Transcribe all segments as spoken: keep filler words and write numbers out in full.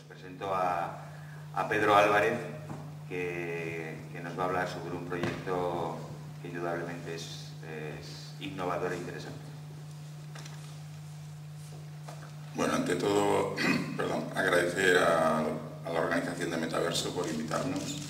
presento a, a Pedro Álvarez, que, que nos va a hablar sobre un proyecto que indudablemente es, es innovador e interesante. Bueno, ante todo, perdón, agradecer a, a la organización de Metaverso por invitarnos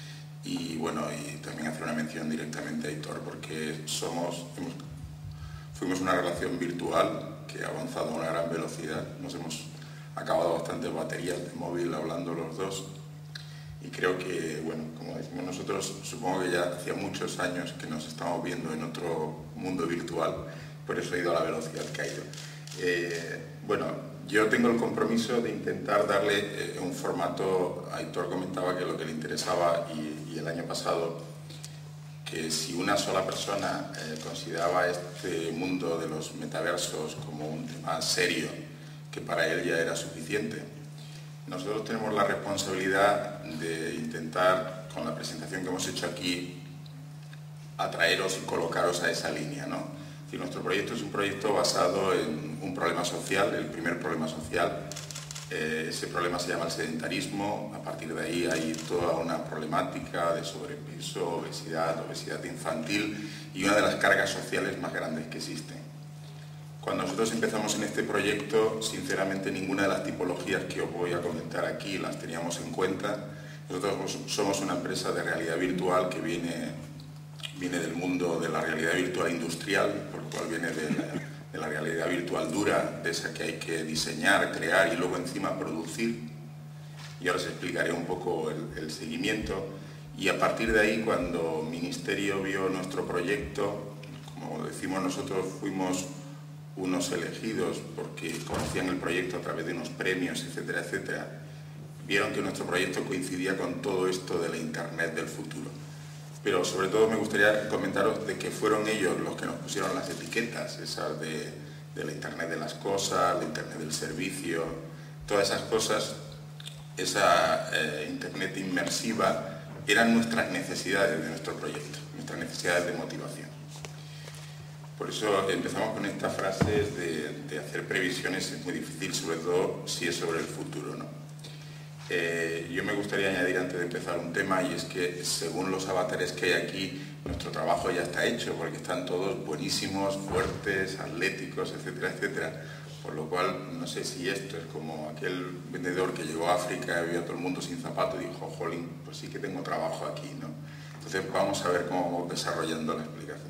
y bueno, y también hacer una mención directamente a Aitor, porque somos, hemos, fuimos una relación virtual que ha avanzado a una gran velocidad. Nos hemos acabado bastantes baterías de móvil hablando los dos y creo que, bueno, como decimos nosotros, supongo que ya hacía muchos años que nos estamos viendo en otro mundo virtual, por eso ha ido a la velocidad que ha ido. Eh, bueno, yo tengo el compromiso de intentar darle eh, un formato. Aitor comentaba que lo que le interesaba y, y el año pasado, que si una sola persona eh, consideraba este mundo de los metaversos como un tema serio, que para él ya era suficiente. Nosotros tenemos la responsabilidad de intentar, con la presentación que hemos hecho aquí, atraeros y colocaros a esa línea, ¿no? Y nuestro proyecto es un proyecto basado en un problema social, el primer problema social. Eh, ese problema se llama el sedentarismo. A partir de ahí hay toda una problemática de sobrepeso, obesidad, obesidad infantil y una de las cargas sociales más grandes que existen. Cuando nosotros empezamos en este proyecto, sinceramente ninguna de las tipologías que os voy a comentar aquí las teníamos en cuenta. Nosotros somos una empresa de realidad virtual que viene, viene del mundo de la realidad virtual industrial, por lo cual viene de la, de la realidad virtual dura, de esa que hay que diseñar, crear y luego encima producir. Y ahora os explicaré un poco el, el seguimiento. Y a partir de ahí, cuando el Ministerio vio nuestro proyecto, como decimos nosotros, fuimos unos elegidos porque conocían el proyecto a través de unos premios, etcétera, etcétera, vieron que nuestro proyecto coincidía con todo esto de la Internet del futuro. Pero sobre todo me gustaría comentaros de que fueron ellos los que nos pusieron las etiquetas, esas de, de la Internet de las cosas, la Internet del servicio, todas esas cosas, esa eh, Internet inmersiva, eran nuestras necesidades de nuestro proyecto, nuestras necesidades de motivación. Por eso empezamos con estas frases de, de hacer previsiones, es muy difícil, sobre todo si es sobre el futuro, ¿no? Eh, yo me gustaría añadir antes de empezar un tema, y es que según los avatares que hay aquí, nuestro trabajo ya está hecho, porque están todos buenísimos, fuertes, atléticos, etcétera, etcétera. Por lo cual, no sé si esto es como aquel vendedor que llegó a África y vio a todo el mundo sin zapato y dijo, jolín, pues sí que tengo trabajo aquí, ¿no? Entonces vamos a ver cómo vamos desarrollando la explicación.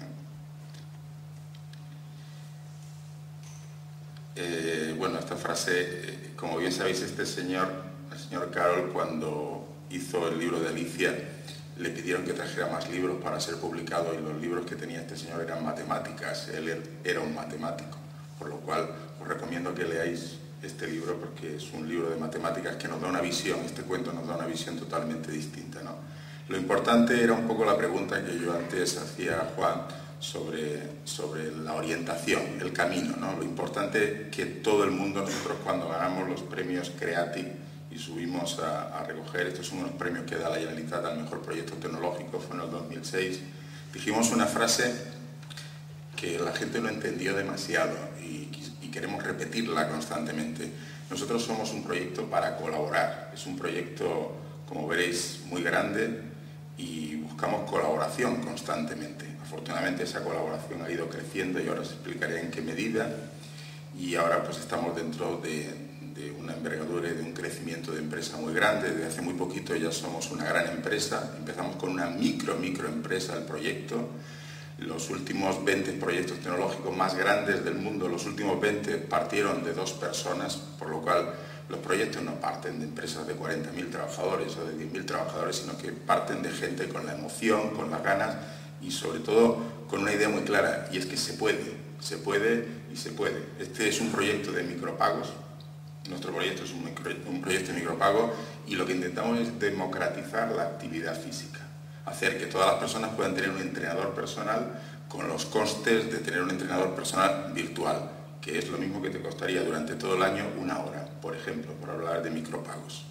Eh, bueno, esta frase, eh, como bien sabéis, este señor, el señor Carroll, cuando hizo el libro de Alicia, le pidieron que trajera más libros para ser publicado y los libros que tenía este señor eran matemáticas, él era un matemático, por lo cual os recomiendo que leáis este libro porque es un libro de matemáticas que nos da una visión, este cuento nos da una visión totalmente distinta, ¿no? Lo importante era un poco la pregunta que yo antes hacía a Juan, Sobre, sobre la orientación, el camino, ¿no? Lo importante que todo el mundo, nosotros cuando ganamos los premios Creative y subimos a, a recoger, estos son unos premios que da la Generalitat al mejor proyecto tecnológico, fue en el dos mil seis, dijimos una frase que la gente no entendió demasiado y, y queremos repetirla constantemente. Nosotros somos un proyecto para colaborar, es un proyecto, como veréis, muy grande y buscamos colaboración constantemente. Afortunadamente esa colaboración ha ido creciendo y ahora os explicaré en qué medida, y ahora pues estamos dentro de, de una envergadura y de un crecimiento de empresa muy grande. Desde hace muy poquito ya somos una gran empresa, empezamos con una micro micro empresa el proyecto. Los últimos veinte proyectos tecnológicos más grandes del mundo, los últimos veinte partieron de dos personas, por lo cual los proyectos no parten de empresas de cuarenta mil trabajadores o de diez mil trabajadores, sino que parten de gente con la emoción, con las ganas y sobre todo con una idea muy clara, y es que se puede, se puede y se puede. Este es un proyecto de micropagos, nuestro proyecto es un, micro, un proyecto de micropagos, y lo que intentamos es democratizar la actividad física, hacer que todas las personas puedan tener un entrenador personal con los costes de tener un entrenador personal virtual, que es lo mismo que te costaría durante todo el año una hora, por ejemplo, por hablar de micropagos.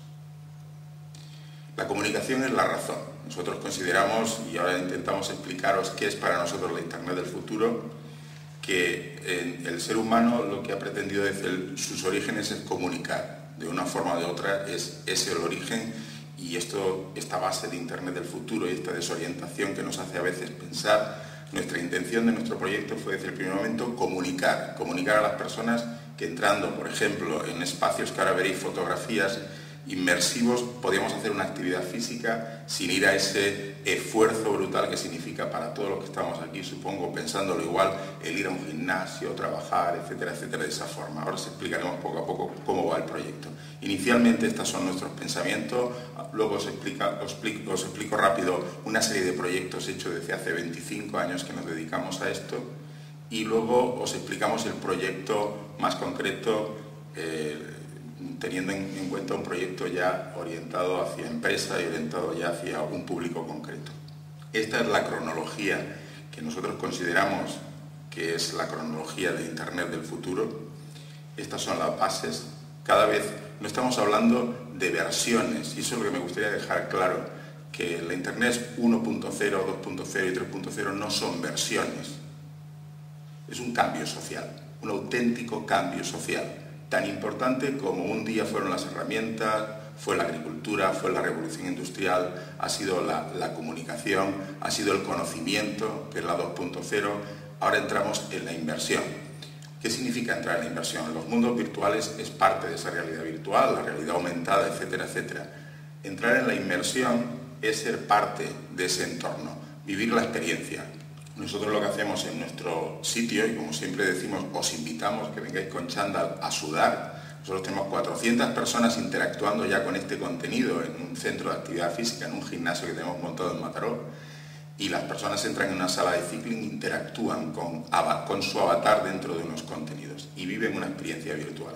La comunicación es la razón. Nosotros consideramos, y ahora intentamos explicaros qué es para nosotros la Internet del futuro, que el ser humano lo que ha pretendido desde sus orígenes es comunicar. de una forma o de otra, es ese el origen, y esto, esta base de Internet del futuro y esta desorientación que nos hace a veces pensar. Nuestra intención de nuestro proyecto fue desde el primer momento comunicar, comunicar a las personas que entrando, por ejemplo, en espacios que ahora veréis, fotografías inmersivos, podíamos hacer una actividad física sin ir a ese esfuerzo brutal que significa para todos los que estamos aquí, supongo, pensándolo igual, el ir a un gimnasio, trabajar, etcétera, etcétera, de esa forma. Ahora os explicaremos poco a poco cómo va el proyecto. Inicialmente estos son nuestros pensamientos, luego os, explica, os, explico, os explico rápido una serie de proyectos hechos desde hace veinticinco años que nos dedicamos a esto, y luego os explicamos el proyecto más concreto, eh, teniendo en, en cuenta un proyecto ya orientado hacia empresa y orientado ya hacia un público concreto. Esta es la cronología que nosotros consideramos que es la cronología de Internet del futuro. Estas son las bases. Cada vez no estamos hablando de versiones, y eso es lo que me gustaría dejar claro, que la Internet uno punto cero, dos punto cero y tres punto cero no son versiones. Es un cambio social, un auténtico cambio social, tan importante como un día fueron las herramientas, fue la agricultura, fue la revolución industrial, ha sido la, la comunicación, ha sido el conocimiento, que es la dos punto cero. Ahora entramos en la inversión. ¿Qué significa entrar en la inversión? Los mundos virtuales es parte de esa realidad virtual, la realidad aumentada, etcétera, etcétera. Entrar en la inmersión es ser parte de ese entorno, vivir la experiencia. Nosotros lo que hacemos en nuestro sitio, y como siempre decimos, os invitamos que vengáis con chándal a sudar. Nosotros tenemos cuatrocientas personas interactuando ya con este contenido en un centro de actividad física, en un gimnasio que tenemos montado en Mataró, y las personas entran en una sala de cycling, interactúan con, con su avatar dentro de unos contenidos y viven una experiencia virtual.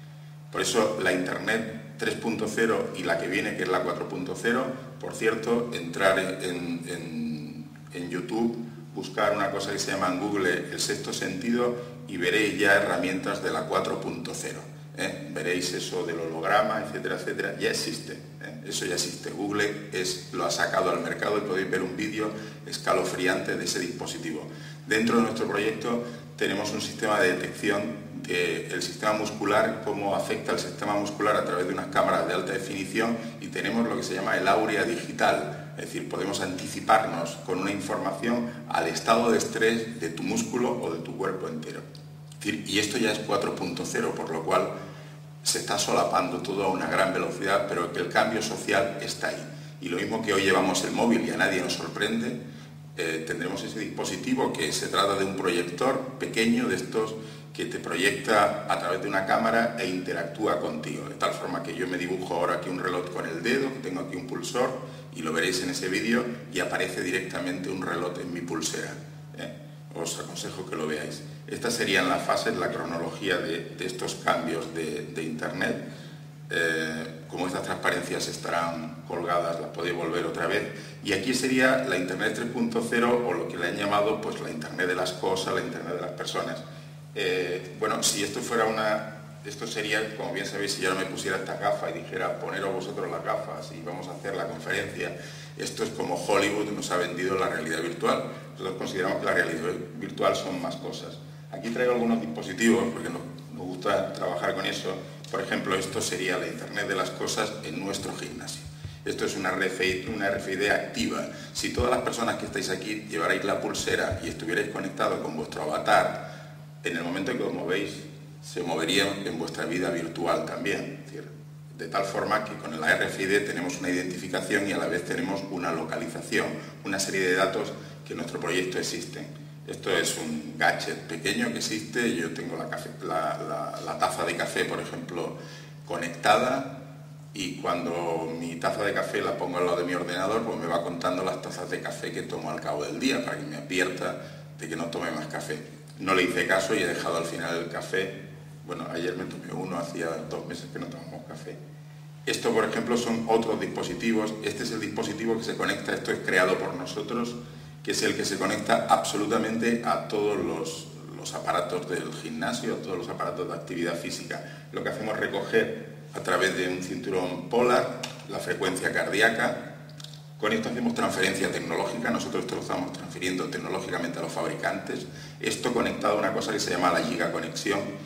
Por eso la Internet tres punto cero y la que viene, que es la cuatro punto cero, por cierto, entrar en, en, en YouTube, buscar una cosa que se llama en Google el sexto sentido y veréis ya herramientas de la cuatro punto cero. ¿eh? Veréis eso del holograma, etcétera, etcétera, ya existe, ¿eh? Eso ya existe. Google es, lo ha sacado al mercado y podéis ver un vídeo escalofriante de ese dispositivo. Dentro de nuestro proyecto tenemos un sistema de detección del sistema muscular, cómo afecta el sistema muscular a través de unas cámaras de alta definición, y tenemos lo que se llama el áurea digital, es decir, podemos anticiparnos con una información al estado de estrés de tu músculo o de tu cuerpo entero. Es decir, y esto ya es cuatro punto cero, por lo cual se está solapando todo a una gran velocidad, pero que el cambio social está ahí. Y lo mismo que hoy llevamos el móvil y a nadie nos sorprende, eh, tendremos ese dispositivo que se trata de un proyector pequeño de estos que te proyecta a través de una cámara e interactúa contigo, de tal forma que yo me dibujo ahora aquí un reloj con el dedo, tengo aquí un pulsor, y lo veréis en ese vídeo, y aparece directamente un reloj en mi pulsera. ¿eh? Os aconsejo que lo veáis. Estas serían las fases, la cronología de, de estos cambios de, de Internet. Eh, como estas transparencias estarán colgadas, las podéis volver otra vez. Y aquí sería la Internet tres punto cero, o lo que le han llamado pues la Internet de las cosas, la Internet de las personas. Eh, bueno, si esto fuera una... Esto sería, como bien sabéis, si yo ahora me pusiera esta gafa y dijera, poneros vosotros las gafas y vamos a hacer la conferencia, esto es como Hollywood nos ha vendido la realidad virtual. Nosotros consideramos que la realidad virtual son más cosas. Aquí traigo algunos dispositivos, porque nos, nos gusta trabajar con eso. Por ejemplo, esto sería la Internet de las cosas en nuestro gimnasio. Esto es una R F I D, una R F I D activa. Si todas las personas que estáis aquí llevarais la pulsera y estuvierais conectados con vuestro avatar, en el momento en que os movéis, se moverían en vuestra vida virtual también. Es decir, de tal forma que con la R F I D tenemos una identificación y a la vez tenemos una localización, una serie de datos que en nuestro proyecto existen. Esto es un gadget pequeño que existe. Yo tengo la, café, la, la, la taza de café, por ejemplo, conectada, y cuando mi taza de café la pongo al lado de mi ordenador, pues me va contando las tazas de café que tomo al cabo del día, para que me advierta de que no tome más café. No le hice caso y he dejado al final el café. Bueno, ayer me tomé uno, hacía dos meses que no tomamos café. Esto, por ejemplo, son otros dispositivos. Este es el dispositivo que se conecta, esto es creado por nosotros, que es el que se conecta absolutamente a todos los, los aparatos del gimnasio, a todos los aparatos de actividad física. Lo que hacemos es recoger a través de un cinturón polar la frecuencia cardíaca. Con esto hacemos transferencia tecnológica, nosotros esto lo estamos transfiriendo tecnológicamente a los fabricantes. Esto conectado a una cosa que se llama la gigaconexión,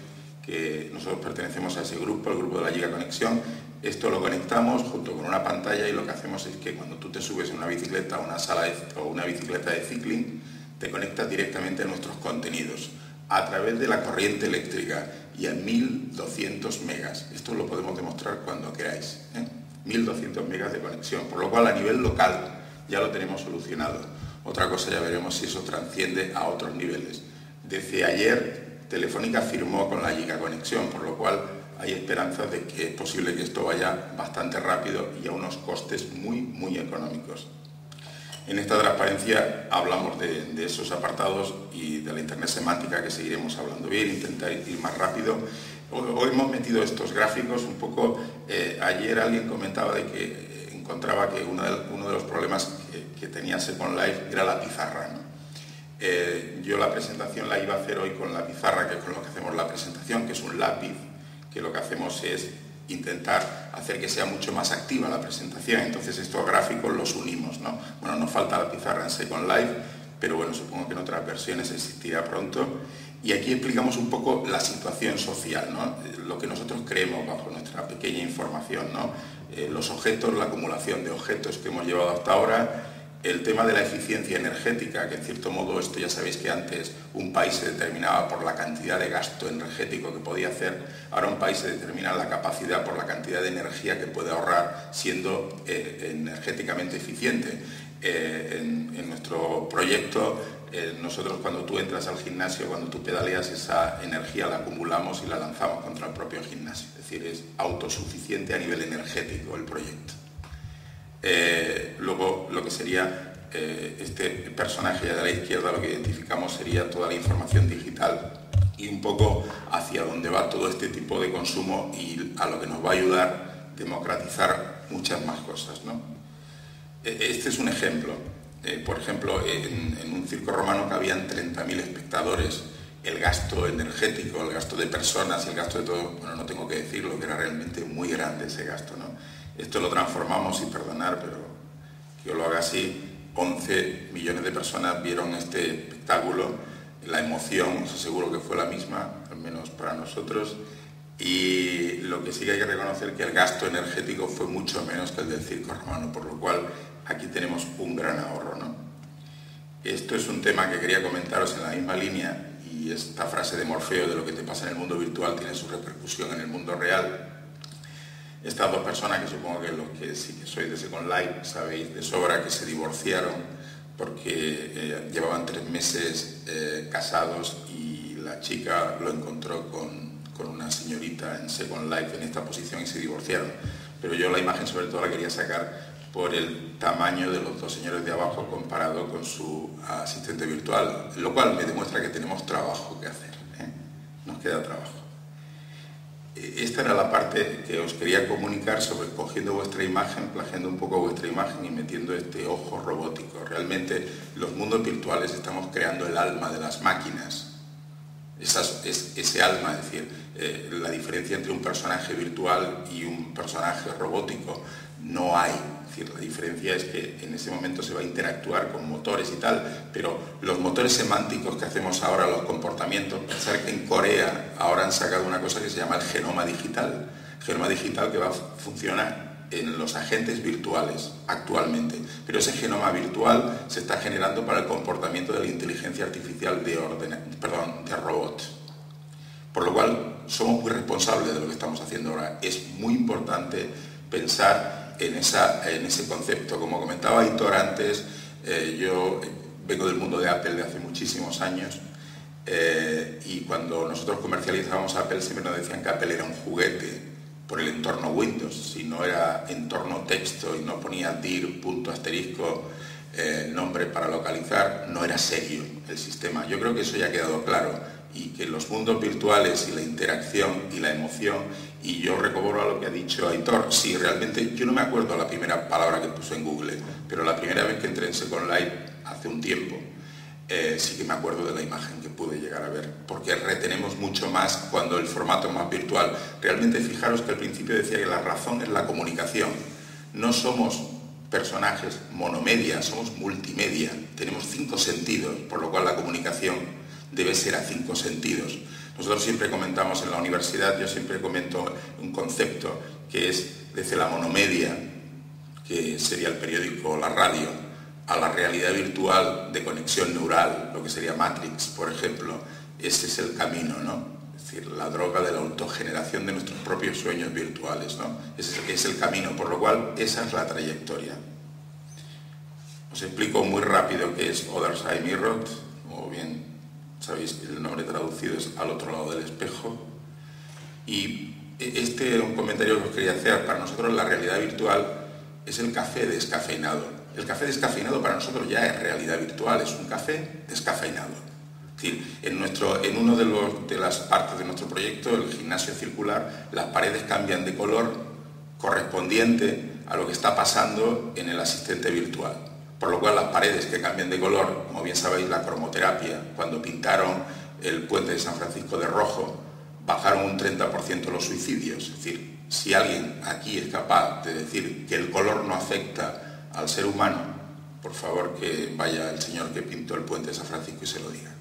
que nosotros pertenecemos a ese grupo, el grupo de la Gigaconexión. Esto lo conectamos junto con una pantalla y lo que hacemos es que cuando tú te subes en una bicicleta una sala de, o una bicicleta de cycling, te conectas directamente a nuestros contenidos a través de la corriente eléctrica y a mil doscientos megas. Esto lo podemos demostrar cuando queráis, ¿eh? mil doscientos megas de conexión, por lo cual a nivel local ya lo tenemos solucionado. Otra cosa, ya veremos si eso trasciende a otros niveles. Desde ayer Telefónica firmó con la Gigaconexión, por lo cual hay esperanzas de que es posible que esto vaya bastante rápido y a unos costes muy, muy económicos. En esta transparencia hablamos de, de esos apartados y de la Internet semántica, que seguiremos hablando bien, intentar ir más rápido. Hoy, hoy hemos metido estos gráficos un poco. Eh, ayer alguien comentaba de que encontraba que uno de, uno de los problemas que, que tenía Second Life era la pizarra, ¿no? Eh, yo la presentación la iba a hacer hoy con la pizarra, que es con lo que hacemos la presentación, que es un lápiz, que lo que hacemos es intentar hacer que sea mucho más activa la presentación. Entonces estos gráficos los unimos, ¿no? Bueno, nos falta la pizarra en Second Life, pero bueno, supongo que en otras versiones existirá pronto. Y aquí explicamos un poco la situación social, ¿no? Lo que nosotros creemos bajo nuestra pequeña información, ¿no? Eh, los objetos, la acumulación de objetos que hemos llevado hasta ahora, el tema de la eficiencia energética, que en cierto modo esto ya sabéis que antes un país se determinaba por la cantidad de gasto energético que podía hacer, ahora un país se determina la capacidad por la cantidad de energía que puede ahorrar siendo eh, energéticamente eficiente. Eh, en, en nuestro proyecto, eh, nosotros cuando tú entras al gimnasio, cuando tú pedaleas, esa energía la acumulamos y la lanzamos contra el propio gimnasio, es decir, es autosuficiente a nivel energético el proyecto. Eh, luego lo que sería eh, este personaje de la izquierda, lo que identificamos sería toda la información digital y un poco hacia dónde va todo este tipo de consumo y a lo que nos va a ayudar a democratizar muchas más cosas, ¿no? Este es un ejemplo. Eh, por ejemplo, en, en un circo romano que habían treinta mil espectadores, el gasto energético, el gasto de personas y el gasto de todo, bueno, no tengo que decirlo, que era realmente muy grande ese gasto, ¿no? Esto lo transformamos, y perdonar, pero que yo lo haga así, once millones de personas vieron este espectáculo, la emoción, os aseguro que fue la misma, al menos para nosotros, y lo que sí que hay que reconocer que el gasto energético fue mucho menos que el del circo romano, por lo cual aquí tenemos un gran ahorro, ¿no? Esto es un tema que quería comentaros en la misma línea, y esta frase de Morfeo de lo que te pasa en el mundo virtual tiene su repercusión en el mundo real. Estas dos personas, que supongo que los que sí que sois de Second Life sabéis de sobra, que se divorciaron porque eh, llevaban tres meses eh, casados, y la chica lo encontró con, con una señorita en Second Life en esta posición y se divorciaron. Pero yo la imagen sobre todo la quería sacar por el tamaño de los dos señores de abajo comparado con su asistente virtual, lo cual me demuestra que tenemos trabajo que hacer, ¿eh? Nos queda trabajo. Esta era la parte que os quería comunicar sobre cogiendo vuestra imagen, plagiando un poco vuestra imagen y metiendo este ojo robótico. Realmente los mundos virtuales estamos creando el alma de las máquinas. Esas, es, ese alma, es decir, eh, la diferencia entre un personaje virtual y un personaje robótico no hay. Es decir, la diferencia es que en ese momento se va a interactuar con motores y tal, pero los motores semánticos que hacemos ahora, los comportamientos, pensar que en Corea ahora han sacado una cosa que se llama el genoma digital, genoma digital que va a funcionar en los agentes virtuales actualmente, pero ese genoma virtual se está generando para el comportamiento de la inteligencia artificial de, orden, perdón, de robots. Por lo cual somos muy responsables de lo que estamos haciendo ahora. Es muy importante pensar En, esa, en ese concepto. Como comentaba Aitor antes, eh, yo vengo del mundo de Apple de hace muchísimos años, eh, y cuando nosotros comercializábamos Apple siempre nos decían que Apple era un juguete por el entorno Windows. Si no era entorno texto y no ponía dir, punto, asterisco, eh, nombre para localizar, no era serio el sistema. Yo creo que eso ya ha quedado claro, y que los mundos virtuales y la interacción y la emoción, y yo recobro a lo que ha dicho Aitor, sí, realmente yo no me acuerdo la primera palabra que puso en Google, pero la primera vez que entré en Second Life hace un tiempo, eh, sí que me acuerdo de la imagen que pude llegar a ver, porque retenemos mucho más cuando el formato es más virtual. Realmente fijaros que al principio decía que la razón es la comunicación. No somos personajes monomedia, somos multimedia, tenemos cinco sentidos, por lo cual la comunicación debe ser a cinco sentidos. Nosotros siempre comentamos en la universidad, yo siempre comento un concepto que es desde la monomedia, que sería el periódico o la radio, a la realidad virtual de conexión neural, lo que sería Matrix, por ejemplo. Ese es el camino, ¿no? Es decir, la droga de la autogeneración de nuestros propios sueños virtuales, ¿no? Ese es el camino, por lo cual esa es la trayectoria. Os explico muy rápido qué es Other Side Mirror, o bien sabéis que el nombre traducido es Al otro lado del espejo. Y este es un comentario que os quería hacer. Para nosotros la realidad virtual es el café descafeinado. El café descafeinado para nosotros ya es realidad virtual, es un café descafeinado. Es decir, en, nuestro, en una de, los, de las partes de nuestro proyecto, el gimnasio circular, las paredes cambian de color correspondiente a lo que está pasando en el asistente virtual. Por lo cual las paredes que cambian de color, como bien sabéis, la cromoterapia, cuando pintaron el puente de San Francisco de rojo, bajaron un treinta por ciento los suicidios. Es decir, si alguien aquí es capaz de decir que el color no afecta al ser humano, por favor que vaya el señor que pintó el puente de San Francisco y se lo diga.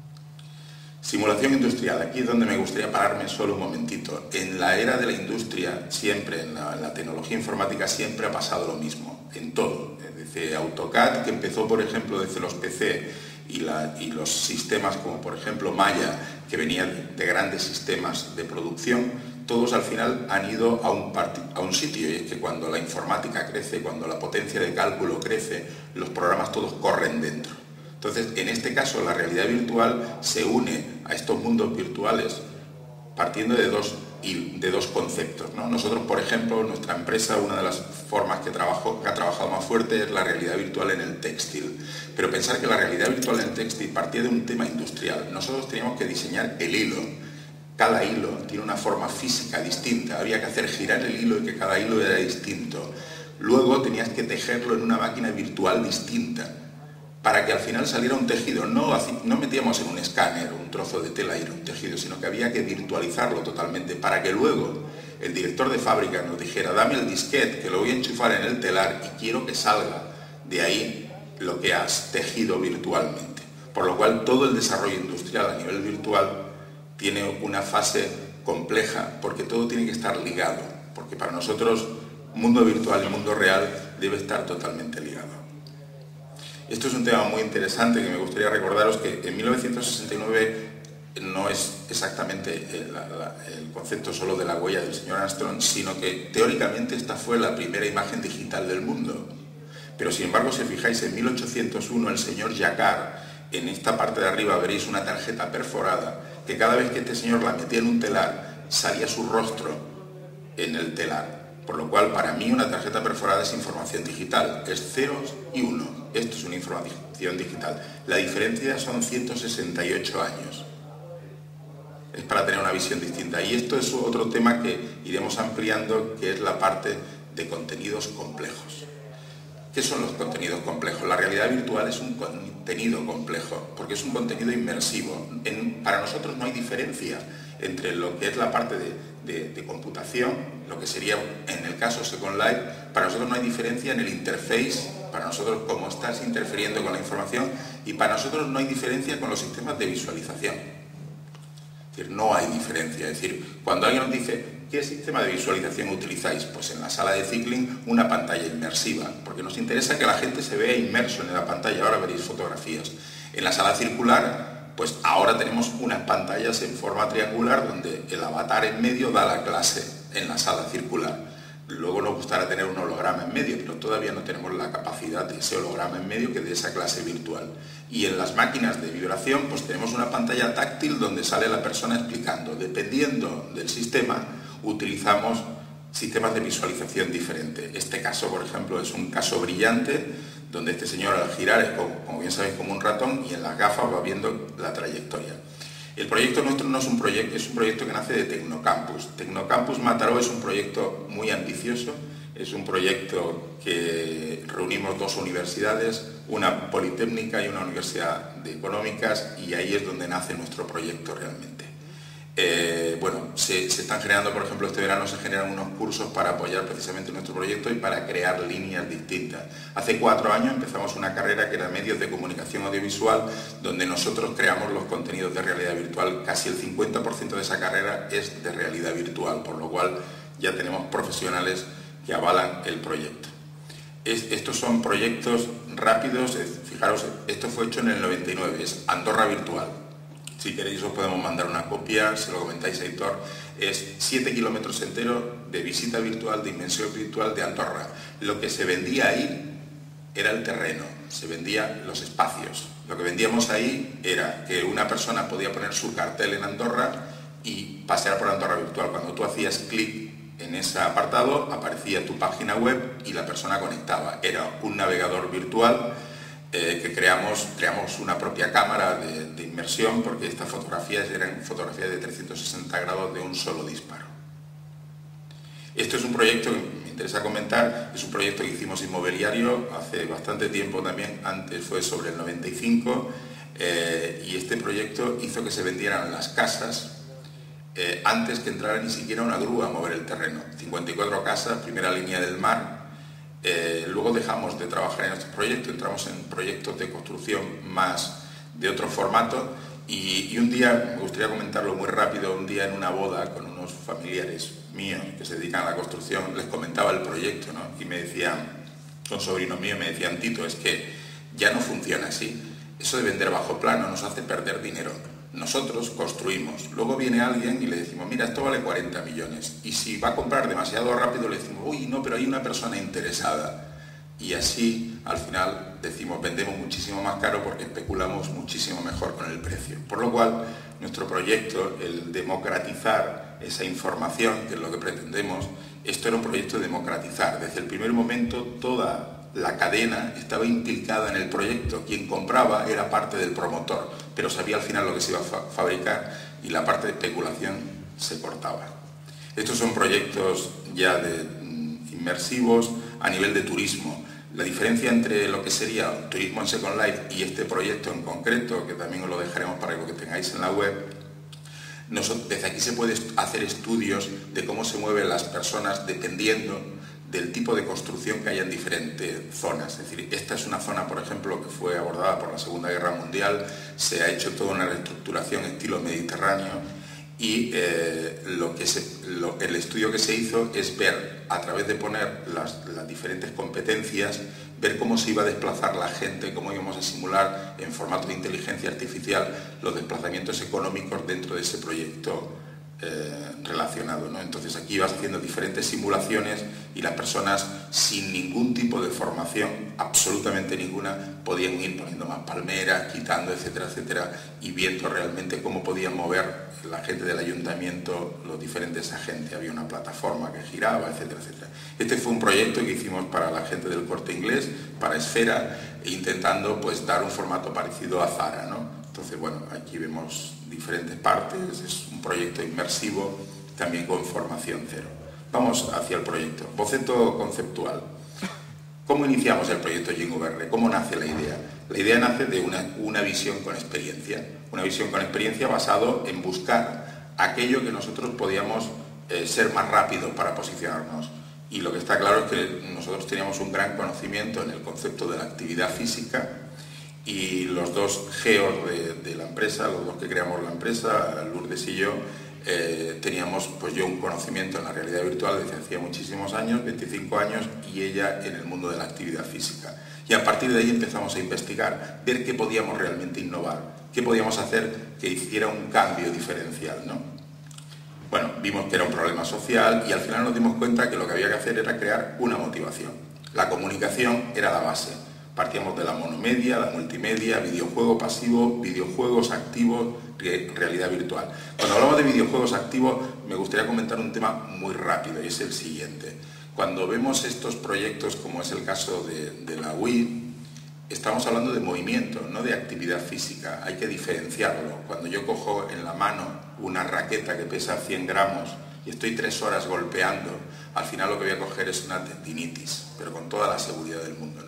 Simulación industrial, aquí es donde me gustaría pararme solo un momentito. En la era de la industria, siempre, en la, en la tecnología informática, siempre ha pasado lo mismo, en todo. Desde AutoCAD, que empezó, por ejemplo, desde los P C, y, la, y los sistemas como, por ejemplo, Maya, que venían de grandes sistemas de producción, todos al final han ido a un, a un sitio, y es que cuando la informática crece, cuando la potencia de cálculo crece, los programas todos corren dentro. Entonces, en este caso, la realidad virtual se une a estos mundos virtuales partiendo de dos, de dos conceptos, ¿no? Nosotros, por ejemplo, nuestra empresa, una de las formas que, trabajo, que ha trabajado más fuerte es la realidad virtual en el textil. Pero pensar que la realidad virtual en el textil partía de un tema industrial. Nosotros teníamos que diseñar el hilo. Cada hilo tiene una forma física distinta. Había que hacer girar el hilo y que cada hilo era distinto. Luego tenías que tejerlo en una máquina virtual distinta, para que al final saliera un tejido. No, no metíamos en un escáner un trozo de tela y era un tejido, sino que había que virtualizarlo totalmente para que luego el director de fábrica nos dijera: dame el disquete que lo voy a enchufar en el telar y quiero que salga de ahí lo que has tejido virtualmente. Por lo cual todo el desarrollo industrial a nivel virtual tiene una fase compleja, porque todo tiene que estar ligado, porque para nosotros mundo virtual y mundo real debe estar totalmente ligado. Esto es un tema muy interesante que me gustaría recordaros, que en mil novecientos sesenta y nueve no es exactamente el, la, el concepto solo de la huella del señor Armstrong, sino que teóricamente esta fue la primera imagen digital del mundo. Pero sin embargo, si fijáis, en mil ochocientos uno el señor Jacquard, en esta parte de arriba veréis una tarjeta perforada, que cada vez que este señor la metía en un telar, salía su rostro en el telar. Por lo cual, para mí, una tarjeta perforada es información digital, es ceros y uno. Esto es una información digital. La diferencia son ciento sesenta y ocho años. Es para tener una visión distinta. Y esto es otro tema que iremos ampliando, que es la parte de contenidos complejos. ¿Qué son los contenidos complejos? La realidad virtual es un contenido complejo, porque es un contenido inmersivo. En, para nosotros no hay diferencia entre lo que es la parte de, de, de computación, lo que sería en el caso Second Life. Para nosotros no hay diferencia en el interface, para nosotros cómo estás interfiriendo con la información, y para nosotros no hay diferencia con los sistemas de visualización. Es decir, no hay diferencia. Es decir, cuando alguien nos dice: ¿qué sistema de visualización utilizáis? Pues en la sala de Cycling una pantalla inmersiva, porque nos interesa que la gente se vea inmerso en la pantalla. Ahora veréis fotografías. En la sala circular, pues ahora tenemos unas pantallas en forma triangular donde el avatar en medio da la clase en la sala circular. Luego nos gustará tener un holograma en medio, pero todavía no tenemos la capacidad de ese holograma en medio que de esa clase virtual. Y en las máquinas de vibración, pues tenemos una pantalla táctil donde sale la persona explicando. Dependiendo del sistema, utilizamos sistemas de visualización diferentes. Este caso, por ejemplo, es un caso brillante, donde este señor al girar es, como, como bien sabéis, como un ratón, y en las gafas va viendo la trayectoria. El proyecto nuestro no es un proyecto, es un proyecto que nace de Tecnocampus. Tecnocampus Mataró es un proyecto muy ambicioso, es un proyecto que reunimos dos universidades, una politécnica y una universidad de económicas, y ahí es donde nace nuestro proyecto realmente. Eh, bueno, se, se están generando, por ejemplo, este verano se generan unos cursos para apoyar precisamente nuestro proyecto y para crear líneas distintas. Hace cuatro años empezamos una carrera que era Medios de Comunicación Audiovisual, donde nosotros creamos los contenidos de realidad virtual. Casi el cincuenta por ciento de esa carrera es de realidad virtual, por lo cual ya tenemos profesionales que avalan el proyecto. Es, estos son proyectos rápidos, es, fijaros, esto fue hecho en el noventa y nueve, es Andorra Virtual. Si queréis os podemos mandar una copia, se lo comentáis a Aitor. Es siete kilómetros enteros de visita virtual, de inmersión virtual de Andorra. Lo que se vendía ahí era el terreno, se vendían los espacios. Lo que vendíamos ahí era que una persona podía poner su cartel en Andorra y pasear por Andorra Virtual. Cuando tú hacías clic en ese apartado, aparecía tu página web y la persona conectaba. Era un navegador virtual eh, que creamos, creamos una propia cámara de, de inmersión, porque estas fotografías eran fotografías de trescientos sesenta grados de un solo disparo. Esto es un proyecto que me interesa comentar, es un proyecto que hicimos inmobiliario hace bastante tiempo también, antes fue sobre el noventa y cinco, eh, y este proyecto hizo que se vendieran las casas eh, antes que entrara ni siquiera una grúa a mover el terreno. cincuenta y cuatro casas, primera línea del mar. Eh, luego dejamos de trabajar en estos proyectos, entramos en proyectos de construcción más de otro formato, y, y un día, me gustaría comentarlo muy rápido, un día en una boda con unos familiares míos que se dedican a la construcción, les comentaba el proyecto, ¿no? Y me decían, son sobrinos míos, me decían: Tito, es que ya no funciona así, eso de vender bajo plano nos hace perder dinero. Nosotros construimos, luego viene alguien y le decimos: mira, esto vale cuarenta millones, y si va a comprar demasiado rápido le decimos: uy, no, pero hay una persona interesada, y así al final decimos: vendemos muchísimo más caro porque especulamos muchísimo mejor con el precio. Por lo cual nuestro proyecto, el democratizar esa información, que es lo que pretendemos, esto era un proyecto de democratizar. Desde el primer momento toda la cadena estaba implicada en el proyecto. Quien compraba era parte del promotor, pero sabía al final lo que se iba a fa fabricar, y la parte de especulación se cortaba. Estos son proyectos ya de, mm, inmersivos a nivel de turismo. La diferencia entre lo que sería turismo en Second Life y este proyecto en concreto, que también os lo dejaremos para que lo tengáis en la web, nosotros, desde aquí se puede hacer estudios de cómo se mueven las personas dependiendo del tipo de construcción que haya en diferentes zonas. Es decir, esta es una zona, por ejemplo, que fue abordada por la Segunda Guerra Mundial, se ha hecho toda una reestructuración estilo mediterráneo, y eh, lo que se, lo, el estudio que se hizo es ver, a través de poner las, las diferentes competencias, ver cómo se iba a desplazar la gente, cómo íbamos a simular en formato de inteligencia artificial los desplazamientos económicos dentro de ese proyecto eh, relacionado, ¿no? Entonces aquí ibas haciendo diferentes simulaciones y las personas sin ningún tipo de formación, absolutamente ninguna, podían ir poniendo más palmeras, quitando, etcétera, etcétera, y viendo realmente cómo podían mover la gente del ayuntamiento, los diferentes agentes. Había una plataforma que giraba, etcétera, etcétera. Este fue un proyecto que hicimos para la gente del Corte Inglés, para Esfera, intentando pues dar un formato parecido a Zara, ¿no? Entonces, bueno, aquí vemos diferentes partes, es un proyecto inmersivo, también con formación cero. Vamos hacia el proyecto. Boceto conceptual. ¿Cómo iniciamos el proyecto JinVR? ¿Cómo nace la idea? La idea nace de una, una visión con experiencia, una visión con experiencia basado en buscar aquello que nosotros podíamos eh, ser más rápidos para posicionarnos. Y lo que está claro es que nosotros teníamos un gran conocimiento en el concepto de la actividad física, y los dos geos de, de la empresa, los dos que creamos la empresa, Lourdes y yo, eh, teníamos pues yo un conocimiento en la realidad virtual desde hacía muchísimos años, veinticinco años, y ella en el mundo de la actividad física. Y a partir de ahí empezamos a investigar, ver qué podíamos realmente innovar, qué podíamos hacer que hiciera un cambio diferencial, ¿no? Bueno, vimos que era un problema social y al final nos dimos cuenta que lo que había que hacer era crear una motivación. La comunicación era la base. Partíamos de la monomedia, la multimedia, videojuego pasivo, videojuegos activos, realidad virtual. Cuando hablamos de videojuegos activos, me gustaría comentar un tema muy rápido, y es el siguiente. Cuando vemos estos proyectos, como es el caso de, de la Wii, estamos hablando de movimiento, no de actividad física. Hay que diferenciarlo. Cuando yo cojo en la mano una raqueta que pesa cien gramos y estoy tres horas golpeando, al final lo que voy a coger es una tendinitis, pero con toda la seguridad del mundo, ¿no?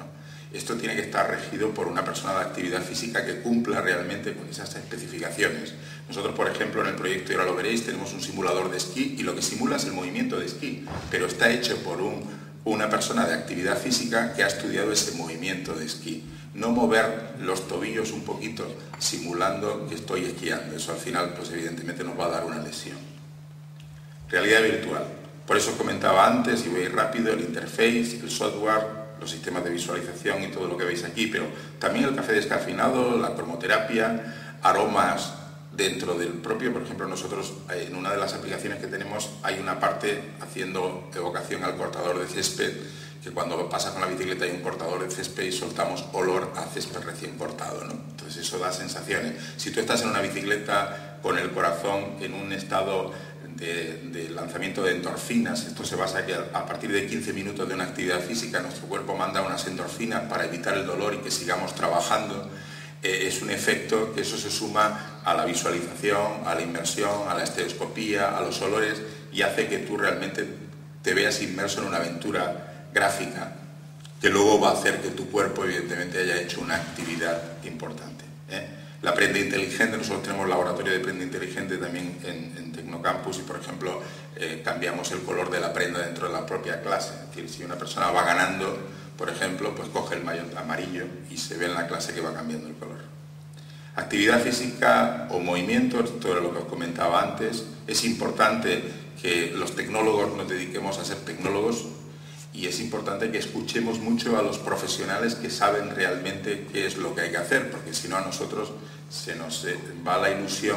Esto tiene que estar regido por una persona de actividad física que cumpla realmente con esas especificaciones. Nosotros, por ejemplo, en el proyecto, y ahora lo veréis, tenemos un simulador de esquí y lo que simula es el movimiento de esquí, pero está hecho por un, una persona de actividad física que ha estudiado ese movimiento de esquí. No mover los tobillos un poquito simulando que estoy esquiando. Eso al final, pues evidentemente nos va a dar una lesión. Realidad virtual. Por eso os comentaba antes, y voy a ir rápido, el interface, el software, los sistemas de visualización y todo lo que veis aquí, pero también el café descafeinado, la cromoterapia, aromas dentro del propio. Por ejemplo, nosotros en una de las aplicaciones que tenemos hay una parte haciendo evocación al cortador de césped, que cuando pasas con la bicicleta hay un cortador de césped y soltamos olor a césped recién cortado, ¿no? Entonces eso da sensaciones. Si tú estás en una bicicleta con el corazón en un estado de, de lanzamiento de endorfinas, esto se basa en que a partir de quince minutos de una actividad física nuestro cuerpo manda unas endorfinas para evitar el dolor y que sigamos trabajando. Eh, es un efecto que eso se suma a la visualización, a la inmersión, a la estereoscopía, a los olores, y hace que tú realmente te veas inmerso en una aventura gráfica que luego va a hacer que tu cuerpo evidentemente haya hecho una actividad importante, ¿eh? La prenda inteligente, nosotros tenemos laboratorio de prenda inteligente también en, en Tecnocampus y por ejemplo eh, cambiamos el color de la prenda dentro de la propia clase. Es decir, si una persona va ganando, por ejemplo, pues coge el maillot amarillo y se ve en la clase que va cambiando el color. Actividad física o movimiento, esto era lo que os comentaba antes. Es importante que los tecnólogos nos dediquemos a ser tecnólogos y es importante que escuchemos mucho a los profesionales que saben realmente qué es lo que hay que hacer, porque si no a nosotros se nos va la ilusión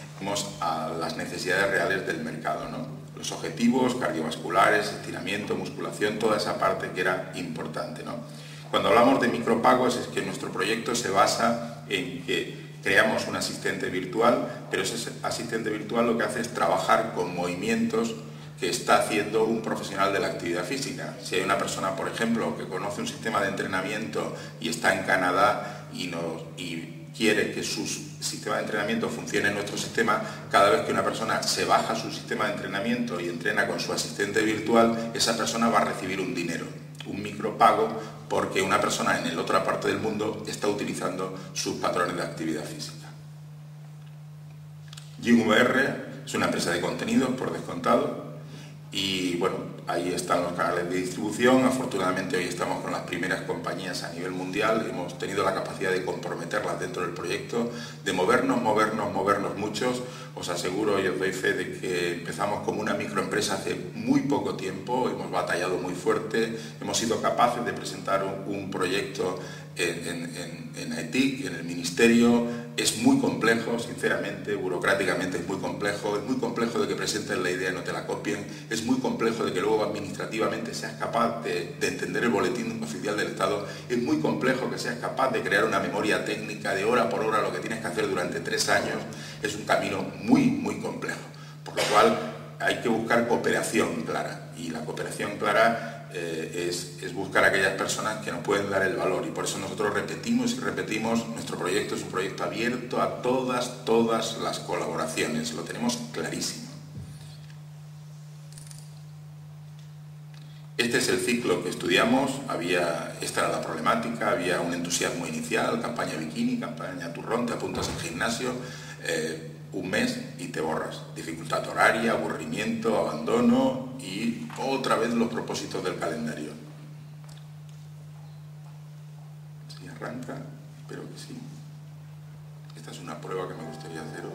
a las necesidades reales del mercado, ¿no? Los objetivos cardiovasculares, estiramiento, musculación, toda esa parte que era importante, ¿no? Cuando hablamos de micropagos es que nuestro proyecto se basa en que creamos un asistente virtual, pero ese asistente virtual lo que hace es trabajar con movimientos que está haciendo un profesional de la actividad física. Si hay una persona, por ejemplo, que conoce un sistema de entrenamiento y está en Canadá y, nos, y quiere que su sistema de entrenamiento funcione en nuestro sistema, cada vez que una persona se baja su sistema de entrenamiento y entrena con su asistente virtual, esa persona va a recibir un dinero, un micropago, porque una persona en la otra parte del mundo está utilizando sus patrones de actividad física. Gym V R es una empresa de contenidos, por descontado, y bueno, ahí están los canales de distribución. Afortunadamente hoy estamos con las primeras compañías a nivel mundial, hemos tenido la capacidad de comprometerlas dentro del proyecto, de movernos, movernos, movernos muchos. Os aseguro y os doy fe de que empezamos como una microempresa hace muy poco tiempo, hemos batallado muy fuerte, hemos sido capaces de presentar un, un proyecto en, en, en A E T I C, en el Ministerio. Es muy complejo, sinceramente, burocráticamente es muy complejo, es muy complejo de que presentes la idea y no te la copien, es muy complejo de que luego administrativamente seas capaz de, de entender el boletín oficial del Estado, es muy complejo que seas capaz de crear una memoria técnica de hora por hora lo que tienes que hacer durante tres años, es un camino muy, muy complejo, por lo cual hay que buscar cooperación clara, y la cooperación clara Eh, es, es buscar a aquellas personas que nos pueden dar el valor, y por eso nosotros repetimos y repetimos, nuestro proyecto es un proyecto abierto a todas, todas las colaboraciones, lo tenemos clarísimo. Este es el ciclo que estudiamos, había, esta era la problemática, había un entusiasmo inicial, campaña bikini, campaña turrón, te apuntas al gimnasio, eh, un mes y te borras. Dificultad horaria, aburrimiento, abandono y otra vez los propósitos del calendario. ¿Sí arranca? Espero que sí. Esta es una prueba que me gustaría haceros.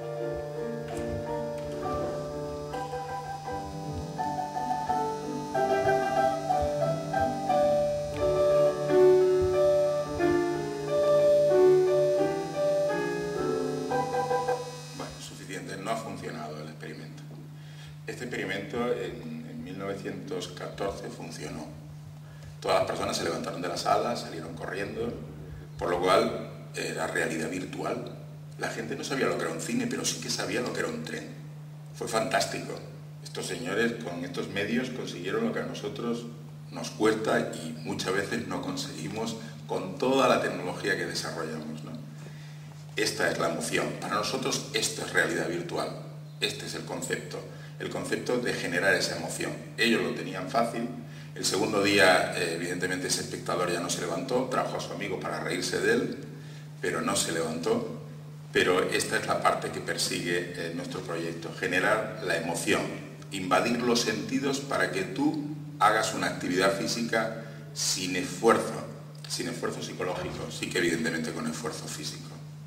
No ha funcionado el experimento. Este experimento en, en mil novecientos catorce funcionó. Todas las personas se levantaron de la sala, salieron corriendo, por lo cual era realidad virtual. La gente no sabía lo que era un cine, pero sí que sabía lo que era un tren. Fue fantástico. Estos señores con estos medios consiguieron lo que a nosotros nos cuesta y muchas veces no conseguimos con toda la tecnología que desarrollamos, ¿no? Esta es la emoción. Para nosotros esto es realidad virtual. Este es el concepto. El concepto de generar esa emoción. Ellos lo tenían fácil El segundo día, eh, evidentemente, ese espectador ya no se levantó, trajo a su amigo para reírse de él, pero no se levantó. Pero esta es la parte que persigue eh, nuestro proyecto, generar la emoción, invadir los sentidos para que tú hagas una actividad física sin esfuerzo, sin esfuerzo psicológico, sí que evidentemente con esfuerzo físico.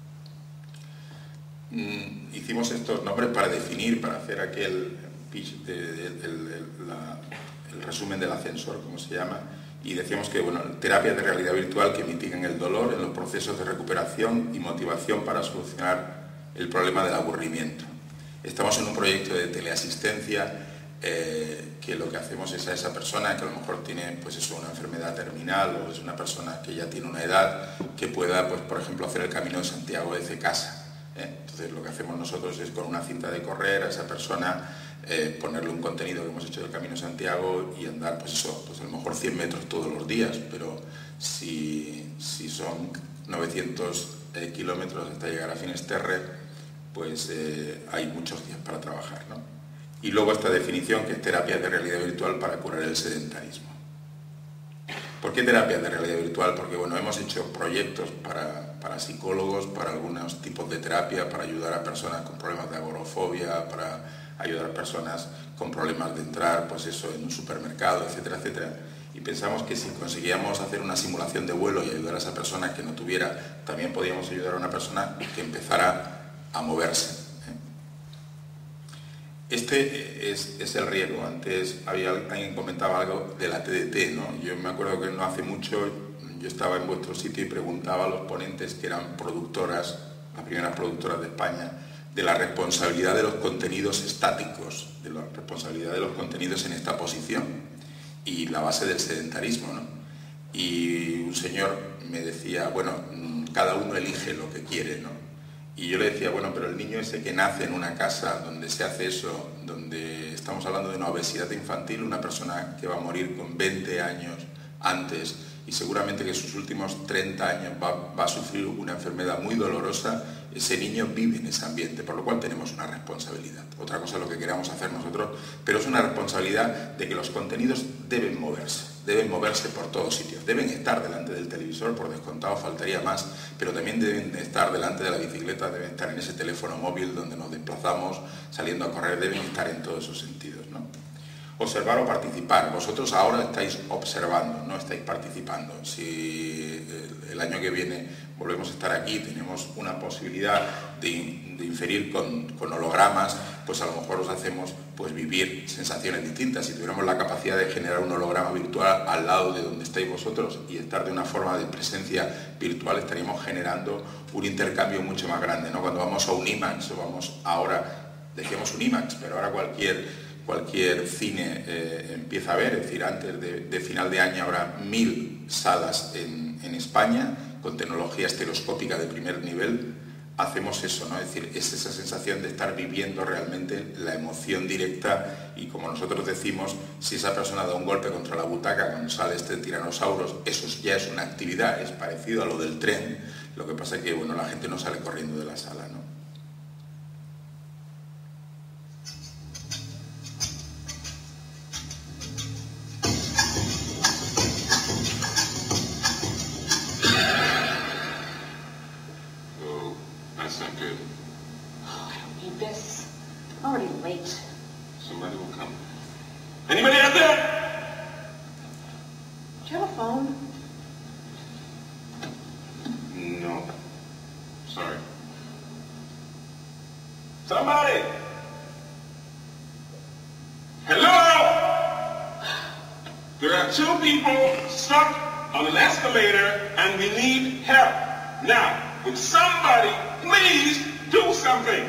Mm, hicimos estos nombres para definir, para hacer aquel pitch, de, de, de, de, la, el resumen del ascensor, como se llama, y decíamos que, bueno, terapias de realidad virtual que mitigan el dolor en los procesos de recuperación y motivación para solucionar el problema del aburrimiento. Estamos en un proyecto de teleasistencia eh, que lo que hacemos es a esa persona que a lo mejor tiene, pues eso, una enfermedad terminal o es una persona que ya tiene una edad que pueda, pues, por ejemplo, hacer el Camino de Santiago desde casa. ¿eh? Entonces lo que hacemos nosotros es con una cinta de correr a esa persona Eh, ponerle un contenido que hemos hecho del Camino de Santiago y andar, pues eso, pues a lo mejor cien metros todos los días, pero si, si son novecientos eh, kilómetros hasta llegar a Finisterre, pues eh, hay muchos días para trabajar, ¿no? Y luego esta definición que es terapia de realidad virtual para curar el sedentarismo. ¿Por qué terapia de realidad virtual? Porque, bueno, hemos hecho proyectos para, para psicólogos, para algunos tipos de terapia, para ayudar a personas con problemas de agorafobia, para ayudar a personas con problemas de entrar, pues eso, en un supermercado, etcétera, etcétera. Y pensamos que si conseguíamos hacer una simulación de vuelo y ayudar a esa persona que no tuviera, también podíamos ayudar a una persona que empezara a moverse. Este es, es el riesgo. Antes había, alguien comentaba algo de la T D T, ¿no? Yo me acuerdo que no hace mucho yo estaba en vuestro sitio y preguntaba a los ponentes que eran productoras, las primeras productoras de España, de la responsabilidad de los contenidos estáticos, de la responsabilidad de los contenidos en esta posición y la base del sedentarismo, ¿no? Y un señor me decía, bueno, cada uno elige lo que quiere, ¿no? Y yo le decía, bueno, pero el niño ese que nace en una casa donde se hace eso, donde estamos hablando de una obesidad infantil, una persona que va a morir con veinte años antes y seguramente que sus últimos treinta años va, va a sufrir una enfermedad muy dolorosa, ese niño vive en ese ambiente, por lo cual tenemos una responsabilidad. Otra cosa es lo que queramos hacer nosotros, pero es una responsabilidad de que los contenidos deben moverse, deben moverse por todos sitios, deben estar delante del televisor, por descontado faltaría más, pero también deben estar delante de la bicicleta, deben estar en ese teléfono móvil donde nos desplazamos, saliendo a correr, deben estar en todos esos sentidos, ¿no? Observar o participar. Vosotros ahora estáis observando, no estáis participando. Si el año que viene volvemos a estar aquí, tenemos una posibilidad de, de inferir con, con hologramas, pues a lo mejor os hacemos pues vivir sensaciones distintas. Si tuviéramos la capacidad de generar un holograma virtual al lado de donde estáis vosotros y estar de una forma de presencia virtual, estaríamos generando un intercambio mucho más grande, ¿no? Cuando vamos a un IMAX o vamos ahora, decíamos un IMAX, pero ahora cualquier cualquier cine eh, empieza a ver, es decir, antes de, de final de año habrá mil salas en, en España con tecnología estereoscópica de primer nivel. Hacemos eso, ¿no? Es decir, es esa sensación de estar viviendo realmente la emoción directa y, como nosotros decimos, si esa persona da un golpe contra la butaca cuando sale este tiranosaurio, eso ya es una actividad, es parecido a lo del tren, lo que pasa es que, bueno, la gente no sale corriendo de la sala, ¿no? That's not good. Oh, I don't need this. I'm already late. Somebody will come. Anybody out there? Do you have a phone? No. Sorry. Somebody! Hello? There are two people stuck on an escalator and we need help. Now, would somebody please do something?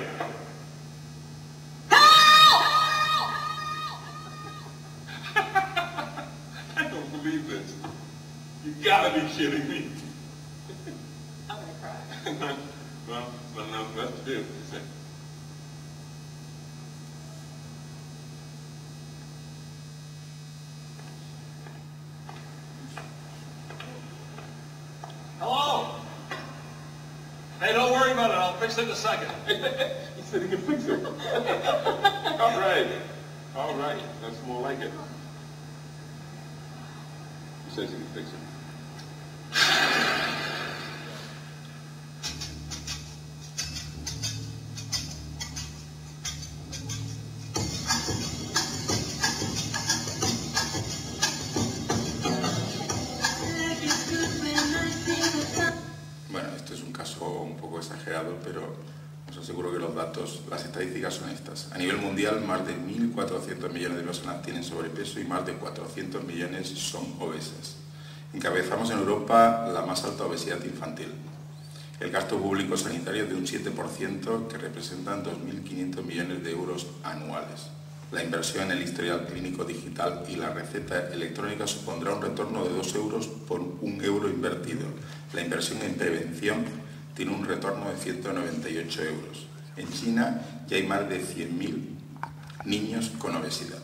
Help! I don't believe this. You gotta be kidding me. I'm gonna cry. Well, there's nothing else to do. Is it? Hello? Hey, don't worry about it. I'll fix it in a second. He said he can fix it. All right. All right. That's more like it. says he can fix it. Bueno, esto es un caso un poco exagerado, pero os aseguro que los datos, las estadísticas son estas. A nivel mundial, más de mil cuatrocientos millones de personas tienen sobrepeso y más de cuatrocientos millones son obesas. Encabezamos en Europa la más alta obesidad infantil. El gasto público sanitario es de un siete por ciento, que representan dos mil quinientos millones de euros anuales. La inversión en el historial clínico digital y la receta electrónica supondrá un retorno de dos euros por un euro invertido. La inversión en prevención tiene un retorno de ciento noventa y ocho euros. En China ya hay más de cien mil niños con obesidad.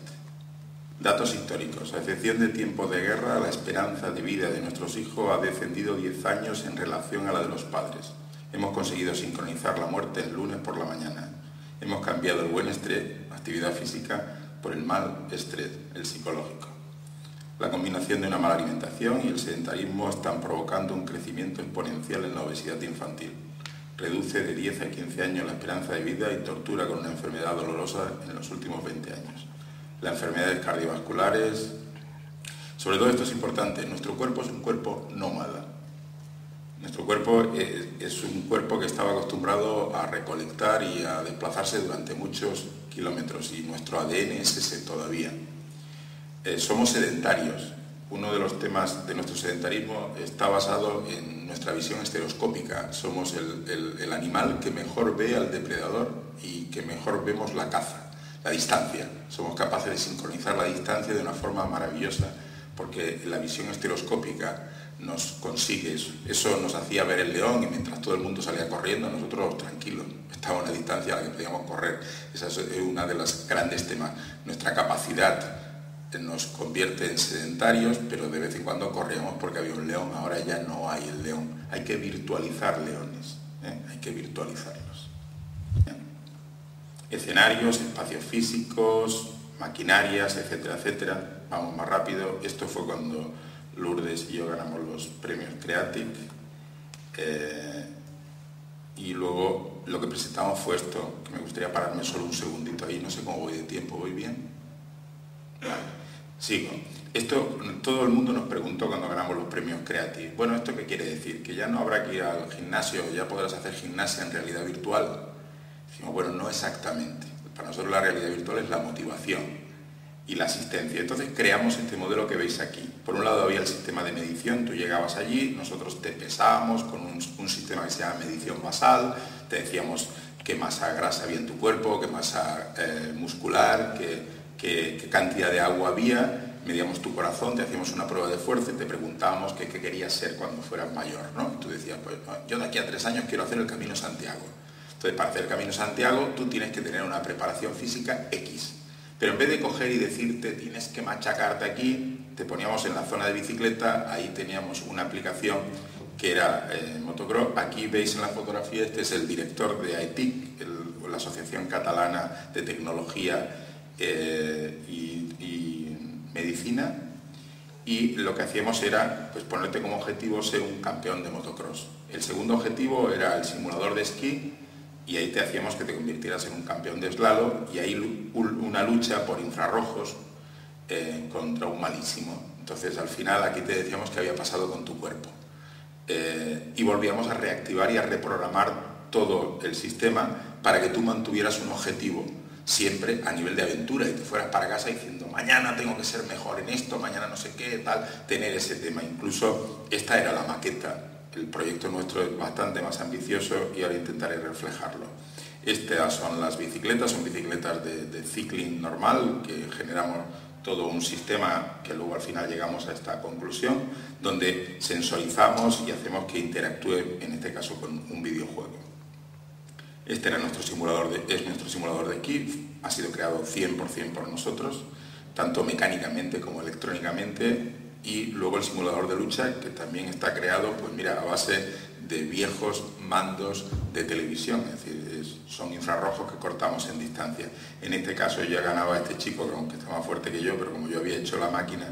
Datos históricos. A excepción de tiempos de guerra, la esperanza de vida de nuestros hijos ha descendido diez años en relación a la de los padres. Hemos conseguido sincronizar la muerte el lunes por la mañana. Hemos cambiado el buen estrés, actividad física, por el mal estrés, el psicológico. La combinación de una mala alimentación y el sedentarismo están provocando un crecimiento exponencial en la obesidad infantil. Reduce de diez a quince años la esperanza de vida y tortura con una enfermedad dolorosa en los últimos veinte años. Las enfermedades cardiovasculares. Sobre todo esto es importante, nuestro cuerpo es un cuerpo nómada. Nuestro cuerpo es, es un cuerpo que estaba acostumbrado a recolectar y a desplazarse durante muchos kilómetros, y nuestro A D N es ese todavía. Eh, somos sedentarios. Uno de los temas de nuestro sedentarismo está basado en nuestra visión estereoscópica. Somos el, el, el animal que mejor ve al depredador y que mejor vemos la caza. La distancia, somos capaces de sincronizar la distancia de una forma maravillosa, porque la visión estereoscópica nos consigue eso. Eso nos hacía ver el león, y mientras todo el mundo salía corriendo, nosotros tranquilos, estábamos a una distancia a la que podíamos correr. Esa es una de las grandes temas. Nuestra capacidad nos convierte en sedentarios, pero de vez en cuando corríamos porque había un león. Ahora ya no hay el león. Hay que virtualizar leones, ¿eh? Hay que virtualizarlos. Escenarios, espacios físicos, maquinarias, etcétera, etcétera. Vamos más rápido. Esto fue cuando Lourdes y yo ganamos los premios Creative. Eh, y luego lo que presentamos fue esto, que me gustaría pararme solo un segundito ahí. No sé cómo voy de tiempo, ¿voy bien? Vale, sigo. Esto todo el mundo nos preguntó cuando ganamos los premios Creative. Bueno, ¿esto qué quiere decir? ¿Que ya no habrá que ir al gimnasio, ya podrás hacer gimnasia en realidad virtual? Decimos, bueno, no exactamente. Para nosotros la realidad virtual es la motivación y la asistencia. Entonces creamos este modelo que veis aquí. Por un lado había el sistema de medición, tú llegabas allí, nosotros te pesábamos con un, un sistema que se llama medición basal, te decíamos qué masa grasa había en tu cuerpo, qué masa eh, muscular, qué, qué, qué cantidad de agua había, medíamos tu corazón, te hacíamos una prueba de fuerza y te preguntábamos qué, qué querías ser cuando fueras mayor, ¿no? Y tú decías, pues yo de aquí a tres años quiero hacer el Camino Santiago. Entonces, para hacer el Camino Santiago, tú tienes que tener una preparación física X. Pero en vez de coger y decirte, tienes que machacarte aquí, te poníamos en la zona de bicicleta, ahí teníamos una aplicación que era eh, motocross. Aquí veis en la fotografía, este es el director de A E T I C, el, la Asociación Catalana de Tecnología eh, y, y Medicina. Y lo que hacíamos era pues, ponerte como objetivo ser un campeón de motocross. El segundo objetivo era el simulador de esquí, y ahí te hacíamos que te convirtieras en un campeón de slalom, y ahí una lucha por infrarrojos eh, contra un malísimo. Entonces al final aquí te decíamos qué había pasado con tu cuerpo. Eh, y volvíamos a reactivar y a reprogramar todo el sistema para que tú mantuvieras un objetivo siempre a nivel de aventura y te fueras para casa diciendo mañana tengo que ser mejor en esto, mañana no sé qué, tal, tener ese tema. Incluso esta era la maqueta. El proyecto nuestro es bastante más ambicioso y ahora intentaré reflejarlo. Estas son las bicicletas, son bicicletas de, de cycling normal, que generamos todo un sistema que luego al final llegamos a esta conclusión, donde sensorizamos y hacemos que interactúe, en este caso, con un videojuego. Este era nuestro simulador de, es nuestro simulador de esquí, ha sido creado cien por cien por nosotros, tanto mecánicamente como electrónicamente. Y luego el simulador de lucha, que también está creado, pues mira, a base de viejos mandos de televisión, es decir, es, son infrarrojos que cortamos en distancia. En este caso ya ganaba este chico, que aunque está más fuerte que yo, pero como yo había hecho la máquina,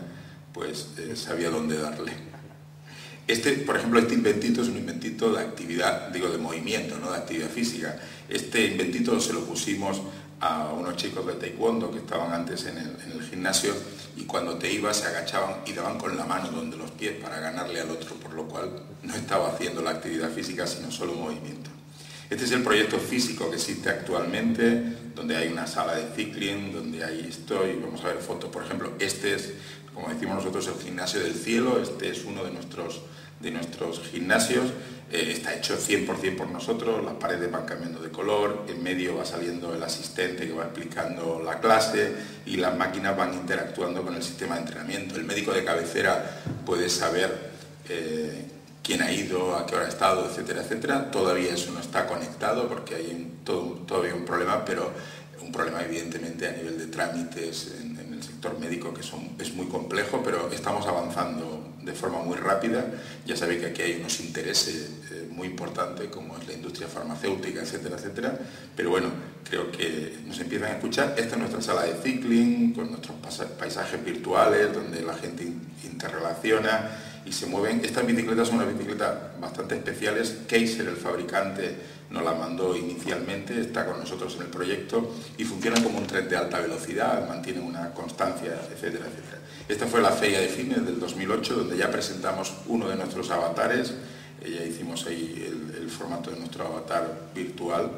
pues eh, sabía dónde darle. Este, por ejemplo, este inventito es un inventito de actividad, digo, de movimiento, no de actividad física. Este inventito se lo pusimos a unos chicos de taekwondo que estaban antes en el, en el gimnasio, y cuando te ibas se agachaban y daban con la mano donde los pies para ganarle al otro, por lo cual no estaba haciendo la actividad física sino solo movimiento. Este es el proyecto físico que existe actualmente, donde hay una sala de cycling, donde hay esto, y vamos a ver fotos. Por ejemplo, este es, como decimos nosotros, el gimnasio del cielo. Este es uno de nuestros, de nuestros gimnasios. Eh, está hecho cien por cien por nosotros, las paredes van cambiando de color, en medio va saliendo el asistente que va explicando la clase y las máquinas van interactuando con el sistema de entrenamiento. El médico de cabecera puede saber eh, quién ha ido, a qué hora ha estado, etcétera, etcétera. Todavía eso no está conectado porque hay un, todo, todavía un problema, pero un problema evidentemente a nivel de trámites en, en el sector médico que son, es muy complejo, pero estamos avanzando de forma muy rápida. Ya sabéis que aquí hay unos intereses eh, muy importantes como es la industria farmacéutica, etcétera, etcétera, pero bueno, creo que nos empiezan a escuchar. Esta es nuestra sala de cycling con nuestros paisajes virtuales donde la gente interrelaciona y se mueven. Estas bicicletas son unas bicicletas bastante especiales. Kaiser, el fabricante, nos las mandó inicialmente, está con nosotros en el proyecto y funcionan como un tren de alta velocidad, mantienen una constancia, etcétera, etcétera. Esta fue la Feria de Fitness del dos mil ocho, donde ya presentamos uno de nuestros avatares. Ya hicimos ahí el, el formato de nuestro avatar virtual.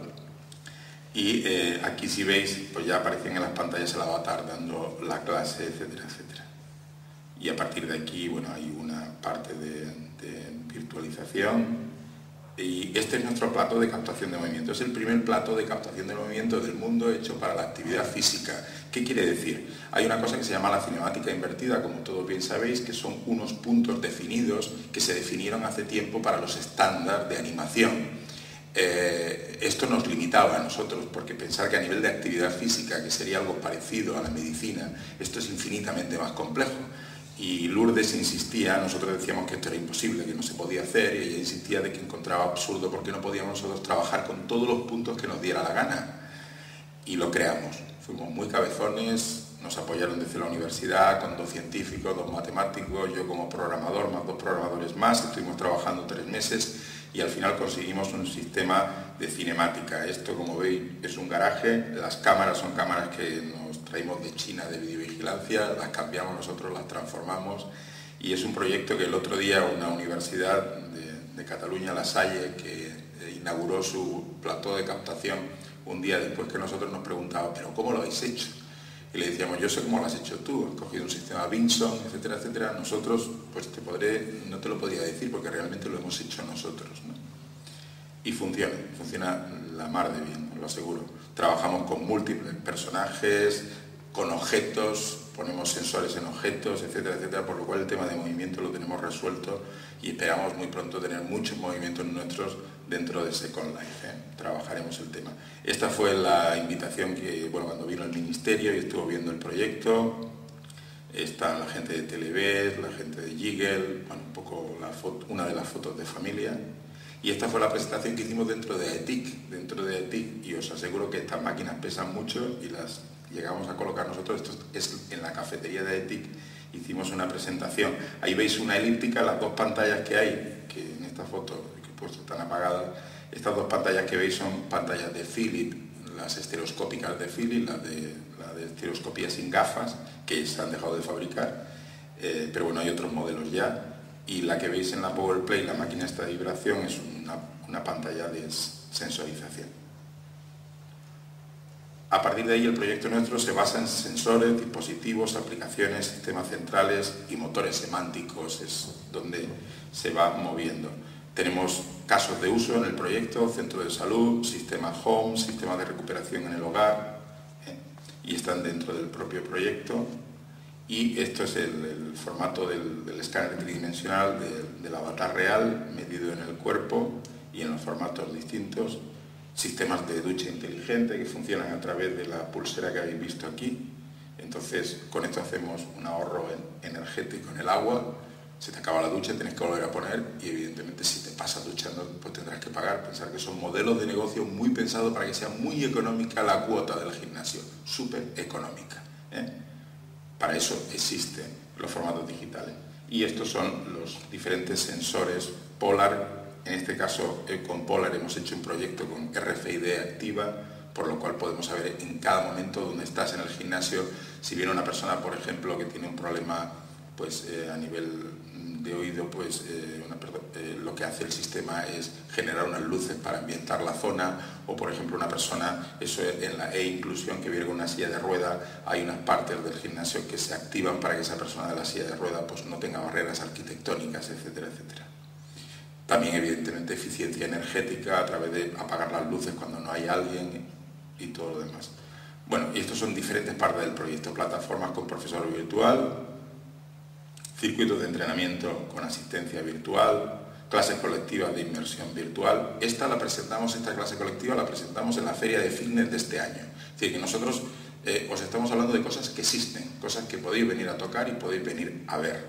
Y eh, aquí, si veis, pues ya aparecen en las pantallas el avatar dando la clase, etcétera, etcétera. Y a partir de aquí, bueno, hay una parte de, de virtualización. Y este es nuestro plato de captación de movimiento. Es el primer plato de captación de movimiento del mundo hecho para la actividad física. ¿Qué quiere decir? Hay una cosa que se llama la cinemática invertida, como todos bien sabéis, que son unos puntos definidos que se definieron hace tiempo para los estándares de animación. Eh, esto nos limitaba a nosotros, porque pensar que a nivel de actividad física, que sería algo parecido a la medicina, esto es infinitamente más complejo. Y Lourdes insistía, nosotros decíamos que esto era imposible, que no se podía hacer, y ella insistía de que encontraba absurdo porque no podíamos nosotros trabajar con todos los puntos que nos diera la gana. Y lo creamos. Fuimos muy cabezones, nos apoyaron desde la universidad con dos científicos, dos matemáticos, yo como programador, más dos programadores más, estuvimos trabajando tres meses y al final conseguimos un sistema de cinemática. Esto, como veis, es un garaje, las cámaras son cámaras que nos traímos de China de videovigilancia, las cambiamos nosotros, las transformamos, y es un proyecto que el otro día una universidad de, de Cataluña, La Salle, que inauguró su plató de captación un día después que nosotros nos preguntaba, ¿pero cómo lo habéis hecho? Y le decíamos, yo sé cómo lo has hecho tú, has cogido un sistema Vinson, etcétera, etcétera. Nosotros, pues te podré, no te lo podría decir porque realmente lo hemos hecho nosotros, ¿no? Y funciona, funciona la mar de bien, os lo aseguro. Trabajamos con múltiples personajes, con objetos, ponemos sensores en objetos, etcétera, etcétera, por lo cual el tema de movimiento lo tenemos resuelto y esperamos muy pronto tener muchos movimientos nuestros dentro de Second Life, ¿eh? Trabajaremos el tema. Esta fue la invitación que, bueno, cuando vino el ministerio y estuvo viendo el proyecto, está la gente de Televes, la gente de Jiggle, bueno, un poco la foto, una de las fotos de familia. Y esta fue la presentación que hicimos dentro de AETIC, dentro de AETIC, y os aseguro que estas máquinas pesan mucho y las llegamos a colocar nosotros. Esto es en la cafetería de AETIC, hicimos una presentación. Ahí veis una elíptica, las dos pantallas que hay, que en esta foto que he puesto están apagadas, estas dos pantallas que veis son pantallas de Philips, las estereoscópicas de Philips, las de, la de estereoscopía sin gafas, que se han dejado de fabricar, eh, pero bueno, hay otros modelos ya. Y la que veis en la PowerPlay, la máquina esta de vibración, es una, una pantalla de sensorización. A partir de ahí el proyecto nuestro se basa en sensores, dispositivos, aplicaciones, sistemas centrales y motores semánticos, es donde se va moviendo. Tenemos casos de uso en el proyecto, centro de salud, sistema home, sistema de recuperación en el hogar, ¿eh? Y están dentro del propio proyecto. Y esto es el, el formato del, del escáner tridimensional de, del avatar real, medido en el cuerpo y en los formatos distintos. Sistemas de ducha inteligente que funcionan a través de la pulsera que habéis visto aquí. Entonces, con esto hacemos un ahorro en, energético en el agua. Se te acaba la ducha, tienes que volver a poner y evidentemente si te pasas duchando pues tendrás que pagar. Pensar que son modelos de negocio muy pensados para que sea muy económica la cuota del gimnasio, súper económica, ¿eh? para eso existen los formatos digitales. Y estos son los diferentes sensores Polar. En este caso, con Polar hemos hecho un proyecto con R F I D activa, por lo cual podemos saber en cada momento dónde estás en el gimnasio. Si viene una persona, por ejemplo, que tiene un problema pues, eh, a nivel de oído, pues eh, una, eh, lo que hace el sistema es generar unas luces para ambientar la zona, o por ejemplo una persona, eso en la e-inclusión, que viene con una silla de rueda, hay unas partes del gimnasio que se activan para que esa persona de la silla de rueda pues no tenga barreras arquitectónicas, etcétera, etcétera. También evidentemente eficiencia energética a través de apagar las luces cuando no hay alguien y todo lo demás. Bueno, y estos son diferentes partes del proyecto: plataformas con profesor virtual, circuitos de entrenamiento con asistencia virtual, clases colectivas de inmersión virtual. Esta la presentamos, esta clase colectiva la presentamos en la Feria de Fitness de este año. Es decir, que nosotros eh, os estamos hablando de cosas que existen, cosas que podéis venir a tocar y podéis venir a ver.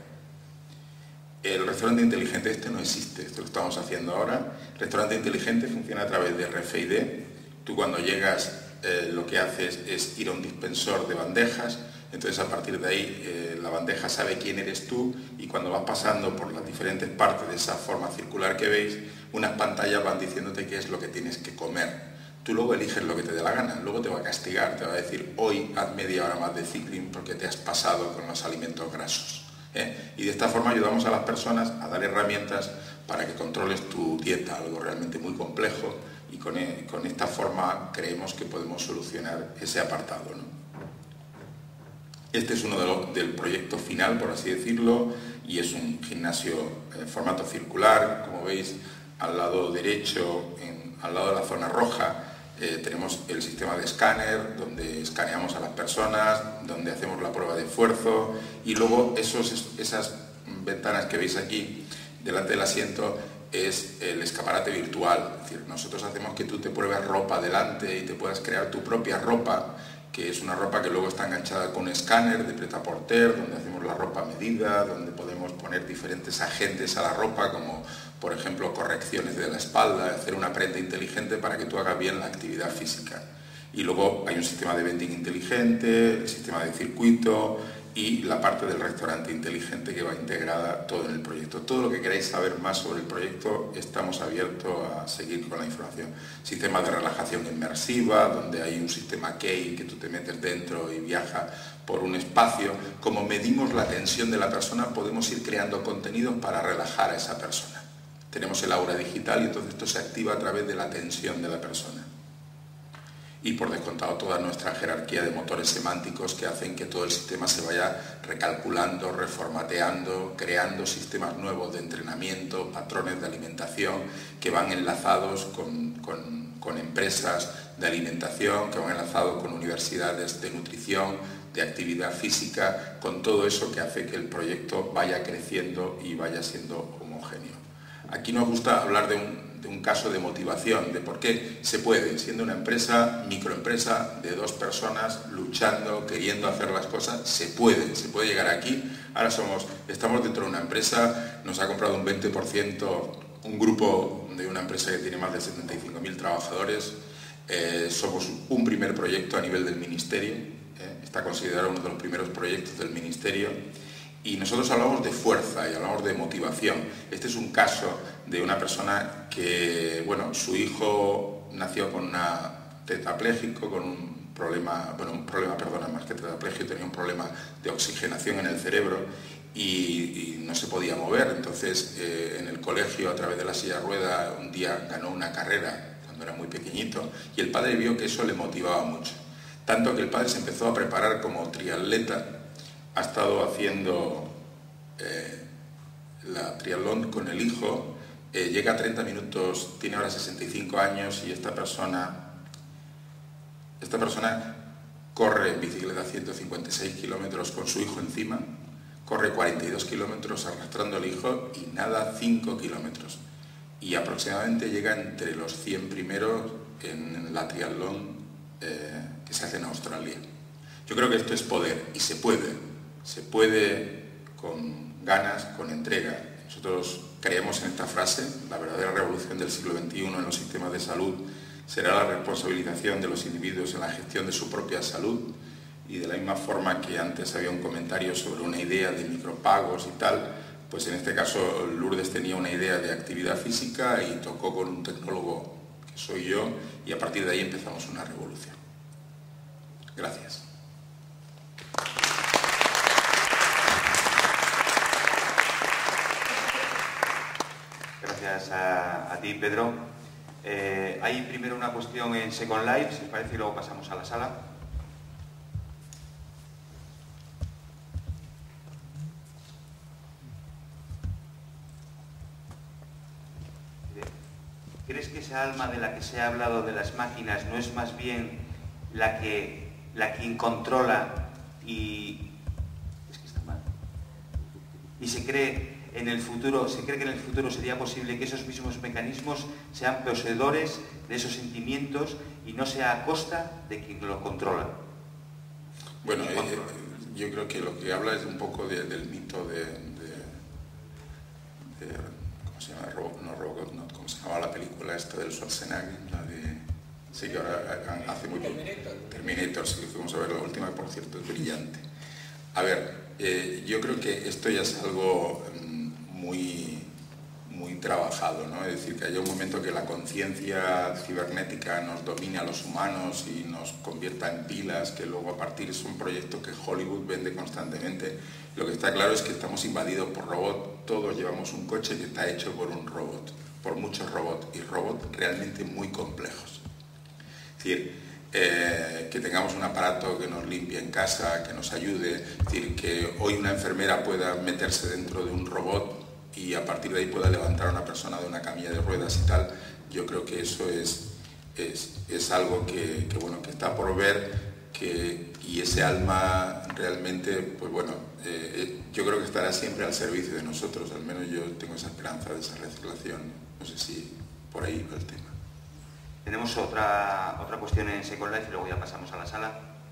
El restaurante inteligente este no existe, esto lo estamos haciendo ahora. El restaurante inteligente funciona a través de R F I D. Tú cuando llegas eh, lo que haces es ir a un dispensor de bandejas. Entonces, a partir de ahí, eh, la bandeja sabe quién eres tú, y cuando vas pasando por las diferentes partes de esa forma circular que veis, unas pantallas van diciéndote qué es lo que tienes que comer. Tú luego eliges lo que te dé la gana, luego te va a castigar, te va a decir: hoy haz media hora más de cycling porque te has pasado con los alimentos grasos. ¿eh? Y de esta forma ayudamos a las personas a dar herramientas para que controles tu dieta, algo realmente muy complejo, y con, con esta forma creemos que podemos solucionar ese apartado, ¿no? Este es uno de los, del proyecto final, por así decirlo, y es un gimnasio en formato circular. Como veis, al lado derecho, en, al lado de la zona roja, eh, tenemos el sistema de escáner, donde escaneamos a las personas, donde hacemos la prueba de esfuerzo, y luego esos, esas ventanas que veis aquí, delante del asiento, es el escaparate virtual. Es decir, nosotros hacemos que tú te pruebes ropa delante y te puedas crear tu propia ropa, que es una ropa que luego está enganchada con un escáner de Pret-a-Porter, donde hacemos la ropa a medida, donde podemos poner diferentes agentes a la ropa, como por ejemplo correcciones de la espalda, hacer una prenda inteligente para que tú hagas bien la actividad física. Y luego hay un sistema de vending inteligente, el sistema de circuito y la parte del restaurante inteligente que va integrada todo en el proyecto. Todo lo que queráis saber más sobre el proyecto, estamos abiertos a seguir con la información. Sistema de relajación inmersiva, donde hay un sistema Key que tú te metes dentro y viaja por un espacio. Como medimos la tensión de la persona, podemos ir creando contenidos para relajar a esa persona. Tenemos el aura digital y entonces esto se activa a través de la tensión de la persona. Y por descontado toda nuestra jerarquía de motores semánticos que hacen que todo el sistema se vaya recalculando, reformateando, creando sistemas nuevos de entrenamiento, patrones de alimentación que van enlazados con, con, con empresas de alimentación, que van enlazados con universidades de nutrición, de actividad física, con todo eso que hace que el proyecto vaya creciendo y vaya siendo homogéneo. Aquí nos gusta hablar de un de un caso de motivación, de por qué se puede, siendo una empresa, microempresa de dos personas, luchando, queriendo hacer las cosas, se puede, se puede llegar aquí. Ahora somos, estamos dentro de una empresa, nos ha comprado un veinte por ciento, un grupo de una empresa que tiene más de setenta y cinco mil trabajadores, eh, somos un primer proyecto a nivel del Ministerio, eh, está considerado uno de los primeros proyectos del Ministerio. Y nosotros hablamos de fuerza y hablamos de motivación. Este es un caso de una persona que, bueno, su hijo nació con una tetrapléjico, con un problema, bueno, un problema, perdona, más que tetrapléjico, tenía un problema de oxigenación en el cerebro y, y no se podía mover. Entonces, eh, en el colegio, a través de la silla de rueda, un día ganó una carrera cuando era muy pequeñito y el padre vio que eso le motivaba mucho. Tanto que el padre se empezó a preparar como triatleta. Ha estado haciendo eh, la triatlón con el hijo, eh, llega a treinta minutos, tiene ahora sesenta y cinco años y esta persona, esta persona corre en bicicleta ciento cincuenta y seis kilómetros con su hijo encima, corre cuarenta y dos kilómetros arrastrando al hijo y nada cinco kilómetros. Y aproximadamente llega entre los cien primeros en la triatlón eh, que se hace en Australia. Yo creo que esto es poder y se puede. Se puede con ganas, con entrega. Nosotros creemos en esta frase: la verdadera revolución del siglo veintiuno en los sistemas de salud será la responsabilización de los individuos en la gestión de su propia salud. Y de la misma forma que antes había un comentario sobre una idea de micropagos y tal, pues en este caso Lourdes tenía una idea de actividad física y tocó con un tecnólogo que soy yo, y a partir de ahí empezamos una revolución. Gracias. Gracias a, a ti, Pedro. Eh, hay primero una cuestión en Second Life, si os parece, y luego pasamos a la sala. ¿Crees que esa alma de la que se ha hablado de las máquinas no es más bien la que la quien controla y es que está mal y se cree en el futuro se cree que en el futuro sería posible que esos mismos mecanismos sean poseedores de esos sentimientos y no sea a costa de quien lo controla? Bueno, eh, yo creo que lo que habla es un poco de, del mito de, de, de ¿cómo se llama? Robot, no Robot, no, ¿cómo se llamaba la película esta del Schwarzenegger? La de, sí, que ahora hace muy poco. Terminator. Terminator, sí, fuimos a ver la última, que por cierto es brillante. A ver, eh, yo creo que esto ya es algo mm, muy, muy trabajado, ¿no? Es decir, que haya un momento que la conciencia cibernética nos domine a los humanos y nos convierta en pilas, que luego a partir es un proyecto que Hollywood vende constantemente. Lo que está claro es que estamos invadidos por robots, todos llevamos un coche que está hecho por un robot, por muchos robots, y robots realmente muy complejos. Es decir, eh, que tengamos un aparato que nos limpie en casa, que nos ayude, es decir, que hoy una enfermera pueda meterse dentro de un robot y a partir de ahí pueda levantar a una persona de una camilla de ruedas y tal. Yo creo que eso es, es, es algo que, que, bueno, que está por ver, que, y ese alma realmente, pues bueno, eh, yo creo que estará siempre al servicio de nosotros, al menos yo tengo esa esperanza de esa reciclación. No sé si por ahí va el tema. Tenemos otra, otra cuestión en Second Life y luego ya pasamos a la sala.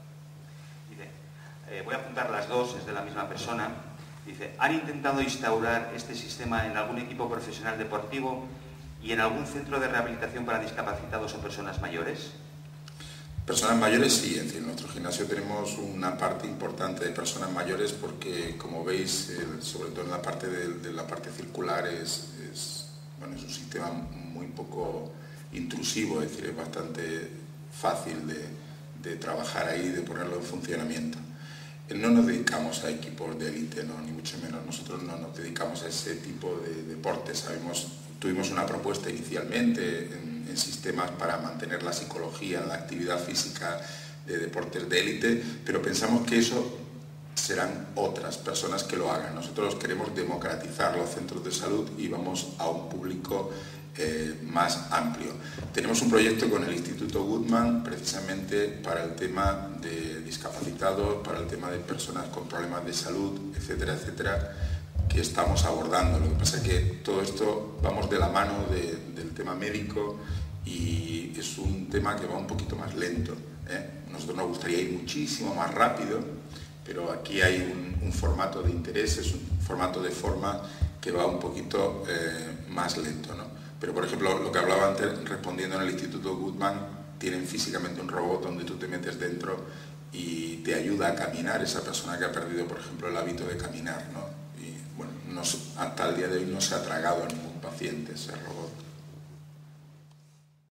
Dice, eh, voy a apuntar las dos, es de la misma persona. Dice, ¿han intentado instaurar este sistema en algún equipo profesional deportivo y en algún centro de rehabilitación para discapacitados o personas mayores? Personas mayores sí, es decir, en nuestro gimnasio tenemos una parte importante de personas mayores porque, como veis, el, sobre todo en la parte de, de la parte circular es, es, bueno, es un sistema muy poco intrusivo, es decir, es bastante fácil de, de trabajar ahí, de ponerlo en funcionamiento. No nos dedicamos a equipos de élite, no, ni mucho menos. Nosotros no nos dedicamos a ese tipo de deportes. Sabemos, tuvimos una propuesta inicialmente en, en sistemas para mantener la psicología, la actividad física de deportes de élite, pero pensamos que eso serán otras personas que lo hagan. Nosotros queremos democratizar los centros de salud y vamos a un público Eh, más amplio. Tenemos un proyecto con el Instituto Goodman precisamente para el tema de discapacitados, para el tema de personas con problemas de salud, etcétera, etcétera, que estamos abordando. Lo que pasa es que todo esto vamos de la mano de, del tema médico y es un tema que va un poquito más lento, ¿eh? Nosotros nos gustaría ir muchísimo más rápido, pero aquí hay un, un formato de intereses, un formato de forma que va un poquito eh, más lento, ¿no? Pero, por ejemplo, lo que hablaba antes, respondiendo en el Instituto Goodman, tienen físicamente un robot donde tú te metes dentro y te ayuda a caminar, esa persona que ha perdido, por ejemplo, el hábito de caminar, ¿no? Y, bueno, no, hasta el día de hoy no se ha tragado a ningún paciente ese robot.